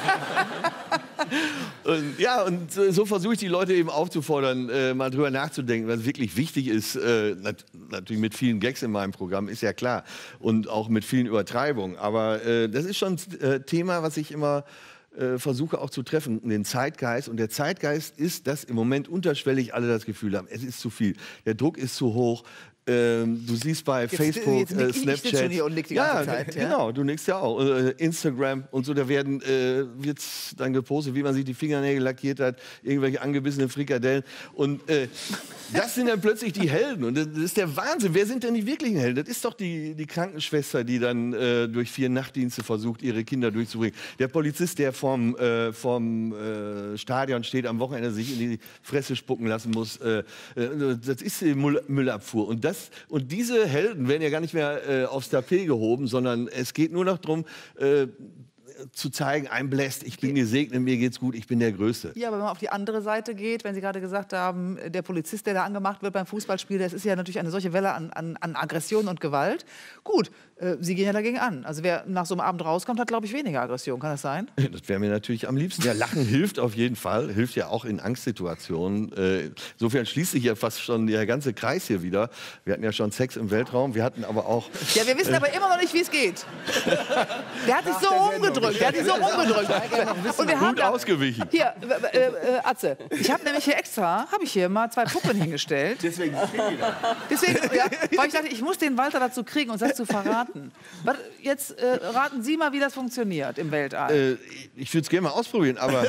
Und, ja, und so versuche ich die Leute eben aufzufordern, äh, mal drüber nachzudenken, was wirklich wichtig ist. Äh, nat natürlich mit vielen Gags in meinem Programm, ist ja klar. Und auch mit vielen Übertreibungen. Aber äh, das ist schon ein äh, Thema, was ich immer äh, versuche auch zu treffen, den Zeitgeist. Und der Zeitgeist ist, dass im Moment unterschwellig alle das Gefühl haben, es ist zu viel. Der Druck ist zu hoch. Ähm, du siehst bei jetzt, Facebook, jetzt äh, Snapchat, ich schon hier und nick die ganze ja, Zeit, ja, genau, du nickst ja auch. Äh, Instagram und so, da werden äh, wird dann gepostet, wie man sich die Fingernägel lackiert hat, irgendwelche angebissenen Frikadellen. Und äh, das sind dann plötzlich die Helden. Und das ist der Wahnsinn. Wer sind denn die wirklichen Helden? Das ist doch die, die Krankenschwester, die dann äh, durch vier Nachtdienste versucht, ihre Kinder durchzubringen. Der Polizist, der vorm, äh, vorm äh, Stadion steht, am Wochenende sich in die Fresse spucken lassen muss. Äh, äh, das ist die Müll Müllabfuhr. Und das Und diese Helden werden ja gar nicht mehr äh, aufs Tapet gehoben, sondern es geht nur noch darum, äh, zu zeigen, I'm blessed, ich bin gesegnet, mir geht's gut, ich bin der Größte. Ja, aber wenn man auf die andere Seite geht, wenn Sie gerade gesagt haben, der Polizist, der da angemacht wird beim Fußballspiel, das ist ja natürlich eine solche Welle an, an, an Aggression und Gewalt. Gut, äh, Sie gehen ja dagegen an. Also wer nach so einem Abend rauskommt, hat, glaube ich, weniger Aggression. Kann das sein? Das wäre mir natürlich am liebsten. Ja, Lachen hilft auf jeden Fall, hilft ja auch in Angstsituationen. Äh, insofern schließt sich ja fast schon der ganze Kreis hier wieder. Wir hatten ja schon Sex im Weltraum, wir hatten aber auch... Ja, wir wissen äh, aber immer noch nicht, wie es geht. Der hat sich so umgedrückt. Der hat sich so umgedrückt. Und wir haben gut ausgewichen. Hier, äh, äh, Atze, ich habe nämlich hier extra, habe ich hier mal zwei Puppen hingestellt. Deswegen Fehler. Deswegen, ja, weil ich dachte, ich muss den Walter dazu kriegen, uns das zu verraten. Was, jetzt äh, raten Sie mal, wie das funktioniert im Weltall. Äh, ich würde es gerne mal ausprobieren, aber...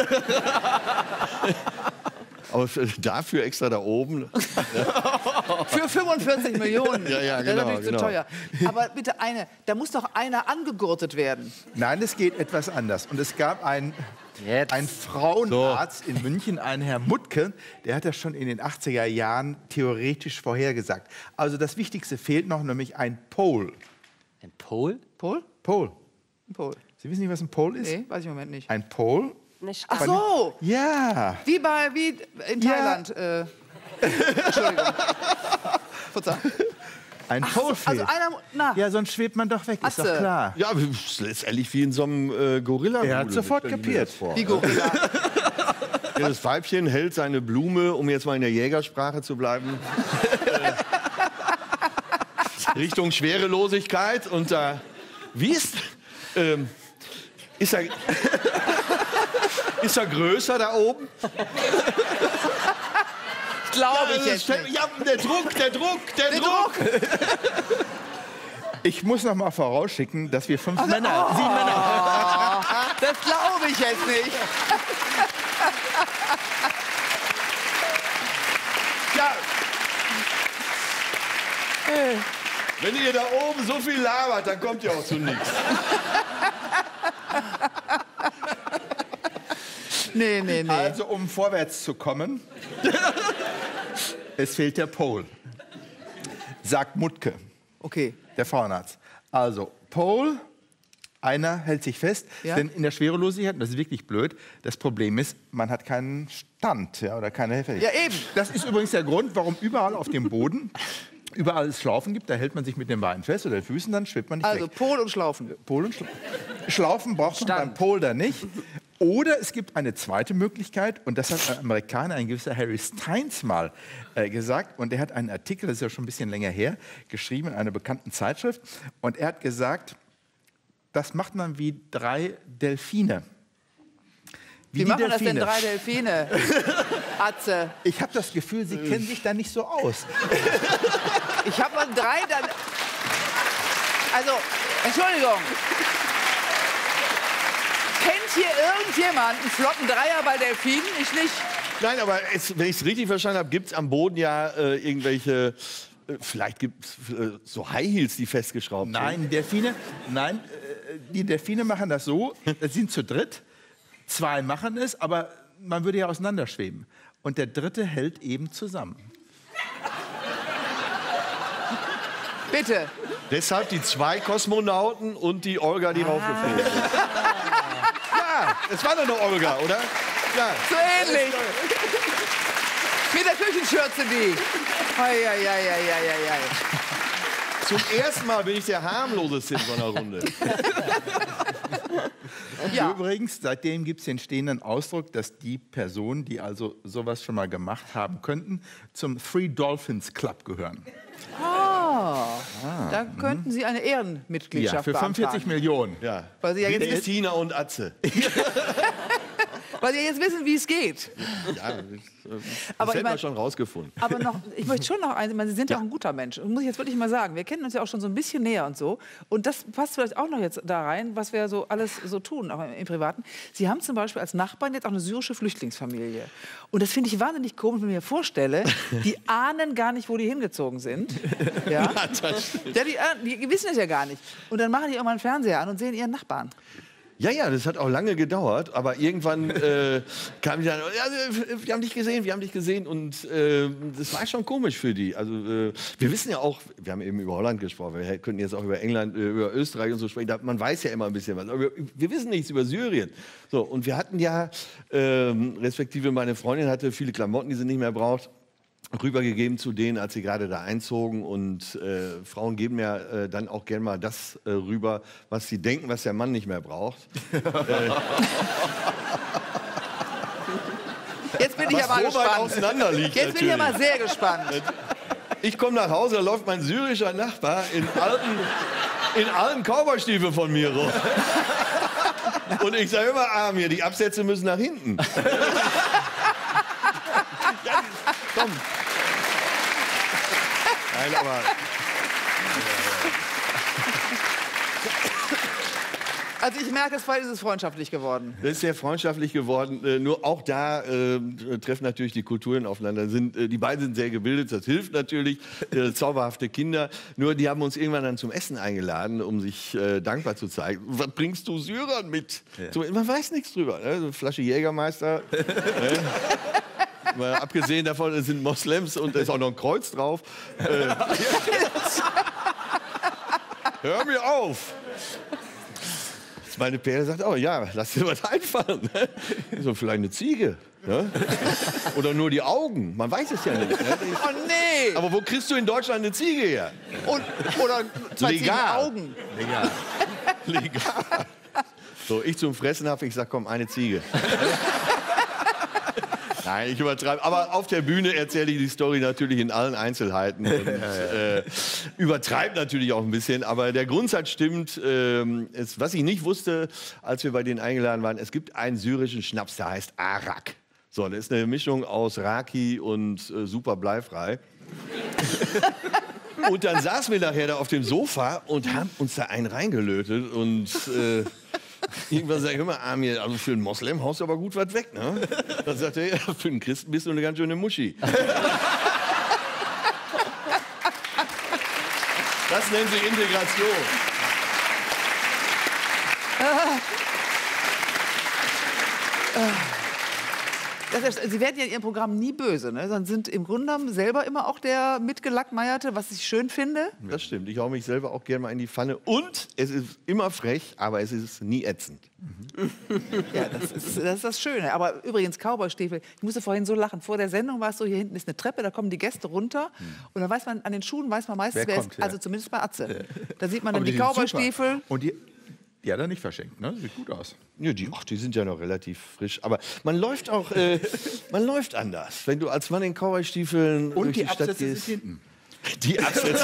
Aber für, dafür extra da oben. Für fünfundvierzig Millionen. Ja, ja, Das genau, ist natürlich genau. zu teuer. Aber bitte eine, da muss doch einer angegurtet werden. Nein, es geht etwas anders. Und es gab einen ein Frauenarzt so. in München, einen Herr Muttke, der hat das schon in den achtziger Jahren theoretisch vorhergesagt. Also das Wichtigste fehlt noch, nämlich ein Pole. Ein Pole? Pole? Pole. Ein Pole. Sie wissen nicht, was ein Pole ist? Nee, weiß ich im Moment nicht. Ein Pole? Ach so! Ja. Wie bei wie in Thailand. Ja. Äh, Entschuldigung. Verzeih. Ein Ach, Pole also einer, na. Ja, sonst schwebt man doch weg, ist Atze. doch klar. Ja, letztendlich wie in so einem äh, gorilla Er hat sofort kapiert. Wie Gorilla. Ja, das Weibchen hält seine Blume, um jetzt mal in der Jägersprache zu bleiben, äh, Richtung Schwerelosigkeit. Und da, äh, wie ist, ähm, ist er, ist er größer da oben? Glaube ich ja, jetzt nicht. Ja, der Druck, der Druck, der, Der Druck. Ich muss noch mal vorausschicken, dass wir fünf Also, Männer, oh, sieben Männer... Das glaube ich jetzt nicht. Ja. Wenn ihr da oben so viel labert, dann kommt ihr auch zu nichts. Nee, nee, nee. Also, um vorwärts zu kommen, es fehlt der Pole. Sagt Muttke. Okay. Der Frauenarzt. Also, Pole, einer hält sich fest, Ja. denn in der Schwerelosigkeit, das ist wirklich blöd, das Problem ist, man hat keinen Stand, ja, oder keine Hilfe. Ja, eben. Das ist übrigens der Grund, warum überall auf dem Boden überall es Schlaufen gibt, da hält man sich mit den Beinen fest oder den Füßen, dann schwebt man nicht Also weg. Pol und Schlaufen. Pol und Schla Schlaufen braucht man beim Pol da nicht. Oder es gibt eine zweite Möglichkeit, und das hat ein Amerikaner, ein gewisser Harry Stynes mal äh, gesagt, und er hat einen Artikel, das ist ja schon ein bisschen länger her, geschrieben in einer bekannten Zeitschrift, und er hat gesagt, das macht man wie drei Delfine. Wie, Wie machen das denn drei Delfine? Atze. Ich habe das Gefühl, Sie kennen sich da nicht so aus. Ich habe mal drei dann. Also, Entschuldigung. Kennt hier irgendjemand einen flotten Dreier bei Delfinen? Ich nicht. Nein, aber es, wenn ich es richtig verstanden habe, gibt es am Boden ja äh, irgendwelche vielleicht gibt es äh, so High Heels, die festgeschraubt Nein, sind. Delfine, nein, äh, die Delfine machen das so, sie sind zu dritt, zwei machen es, aber man würde ja auseinanderschweben. Und der dritte hält eben zusammen. Bitte. Deshalb die zwei Kosmonauten und die Olga, die ah. raufgeflogen ist. Ja, es war doch eine Olga, oder? Ja. So ähnlich. Mit der Küchenschürze, die. Hei, hei, hei, hei, hei, hei. Zum ersten Mal bin ich der harmloseste in so einer Runde. Ja. Übrigens, seitdem gibt es den stehenden Ausdruck, dass die Personen, die also sowas schon mal gemacht haben könnten, zum Three Dolphins Club gehören. Ah, ah da könnten Sie eine Ehrenmitgliedschaft ja, für fünfundvierzig Millionen. Ja. Weil Sie ja jetzt wissen, Tina und Atze. Weil Sie jetzt wissen, wie es geht. Ja, das, das aber hätten ich mein, wir schon rausgefunden. Aber noch, ich möchte schon noch eins, ich meine, Sie sind ja. ja auch ein guter Mensch. Das muss ich jetzt wirklich mal sagen. Wir kennen uns ja auch schon so ein bisschen näher und so. Und das passt vielleicht auch noch jetzt da rein, was wir so alles so tun, auch im, im Privaten. Sie haben zum Beispiel als Nachbarn jetzt auch eine syrische Flüchtlingsfamilie. Und das finde ich wahnsinnig komisch, wenn ich mir vorstelle, die ahnen gar nicht, wo die hingezogen sind. Ja, ja, das ja die, die wissen es ja gar nicht. Und dann machen die irgendwann einen Fernseher an und sehen ihren Nachbarn. Ja, ja, das hat auch lange gedauert, aber irgendwann äh, kam die dann, ja, wir haben dich gesehen, wir haben dich gesehen und äh, das war schon komisch für die. Also äh, wir wissen ja auch, wir haben eben über Holland gesprochen, wir könnten jetzt auch über England, äh, über Österreich und so sprechen, man weiß ja immer ein bisschen was, aber wir, wir wissen nichts über Syrien. So, und wir hatten ja, äh, respektive meine Freundin hatte viele Klamotten, die sie nicht mehr braucht, rübergegeben zu denen, als sie gerade da einzogen. Und äh, Frauen geben ja äh, dann auch gerne mal das äh, rüber, was sie denken, was der Mann nicht mehr braucht. äh, Jetzt bin ich aber so gespannt. Auseinander liegt, Jetzt bin ich aber sehr gespannt. Ich komme nach Hause, da läuft mein syrischer Nachbar in alten, in alten Cowboystiefeln von mir rum. Und ich sage immer, ah, mir, die Absätze müssen nach hinten. Ja, komm. Nein, aber... Also ich merke, es ist es freundschaftlich geworden. Das ist sehr freundschaftlich geworden. Äh, nur auch da äh, treffen natürlich die Kulturen aufeinander. Sind, äh, die beiden sind sehr gebildet, das hilft natürlich. Äh, zauberhafte Kinder. Nur die haben uns irgendwann dann zum Essen eingeladen, um sich äh, dankbar zu zeigen. Was bringst du Syrern mit? Ja. So, man weiß nichts drüber. Ne? So eine Flasche Jägermeister. ne? Mal abgesehen davon, es sind Moslems und da ist auch noch ein Kreuz drauf. Äh, hör mir auf! Meine Perle sagt auch, ja, lass dir was einfallen. Ne? So vielleicht eine Ziege. Ne? Oder nur die Augen. Man weiß es ja nicht. Ne? Oh nee! Aber wo kriegst du in Deutschland eine Ziege her? Und, oder zwei Legal. Augen. Legal. Legal. So, ich zum Fressen habe, ich sag, komm, eine Ziege. Nein, ich übertreibe. Aber auf der Bühne erzähle ich die Story natürlich in allen Einzelheiten. Und, äh, übertreibt natürlich auch ein bisschen. Aber der Grundsatz stimmt. Ähm, es, was ich nicht wusste, als wir bei denen eingeladen waren, es gibt einen syrischen Schnaps, der heißt Arak. So, das ist eine Mischung aus Raki und äh, super bleifrei. Und dann saßen wir nachher da auf dem Sofa und haben uns da einen reingelötet. Und äh, irgendwann sag ich immer, Amir, also für einen Moslem haust du aber gut was weg, ne? Dann sagt er, ja, für einen Christen bist du eine ganz schöne Muschi. Das nennen sie Integration. Das ist, Sie werden ja in Ihrem Programm nie böse, ne? Sondern sind im Grunde genommen selber immer auch der Mitgelackmeierte, was ich schön finde. Das stimmt. Ich hau mich selber auch gerne mal in die Pfanne. Und es ist immer frech, aber es ist nie ätzend. Mhm. Ja, das ist, das ist das Schöne. Aber übrigens, Cowboystiefel, ich musste vorhin so lachen. Vor der Sendung war es so, hier hinten ist eine Treppe, da kommen die Gäste runter. Mhm. Und dann weiß man, an den Schuhen weiß man meistens, wer, wer kommt, ist, ja. Also zumindest bei Atze. Da sieht man dann die, die Cowboystiefel. Und die, die hat er nicht verschenkt, ne? Sieht gut aus. Ja, die, ach, die sind ja noch relativ frisch. Aber man läuft auch, äh, man läuft anders. Wenn du als Mann in Cowboystiefeln durch die, die Stadt gehst. Sind hinten. Die Absätze.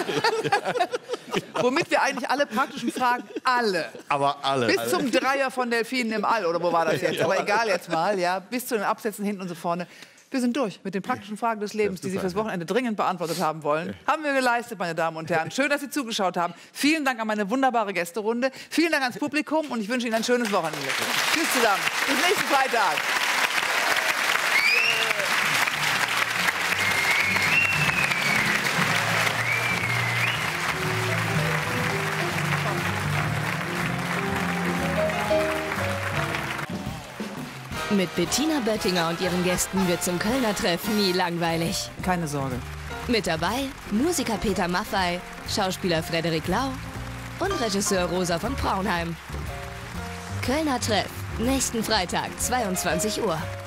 Womit wir eigentlich alle praktischen Fragen, alle. Aber alle. Bis alle. zum Dreier von Delfinen im All, oder wo war das jetzt? Aber egal jetzt mal, ja. Bis zu den Absätzen hinten und so vorne. Wir sind durch mit den praktischen Fragen des Lebens, die Sie fürs Wochenende dringend beantwortet haben wollen. Haben wir geleistet, meine Damen und Herren. Schön, dass Sie zugeschaut haben. Vielen Dank an meine wunderbare Gästerunde. Vielen Dank ans Publikum und ich wünsche Ihnen ein schönes Wochenende. Tschüss zusammen. Bis nächsten Freitag. Mit Bettina Böttinger und ihren Gästen wird zum Kölner Treff nie langweilig. Keine Sorge. Mit dabei Musiker Peter Maffay, Schauspieler Frederik Lau und Regisseur Rosa von Braunheim. Kölner Treff, nächsten Freitag, zweiundzwanzig Uhr.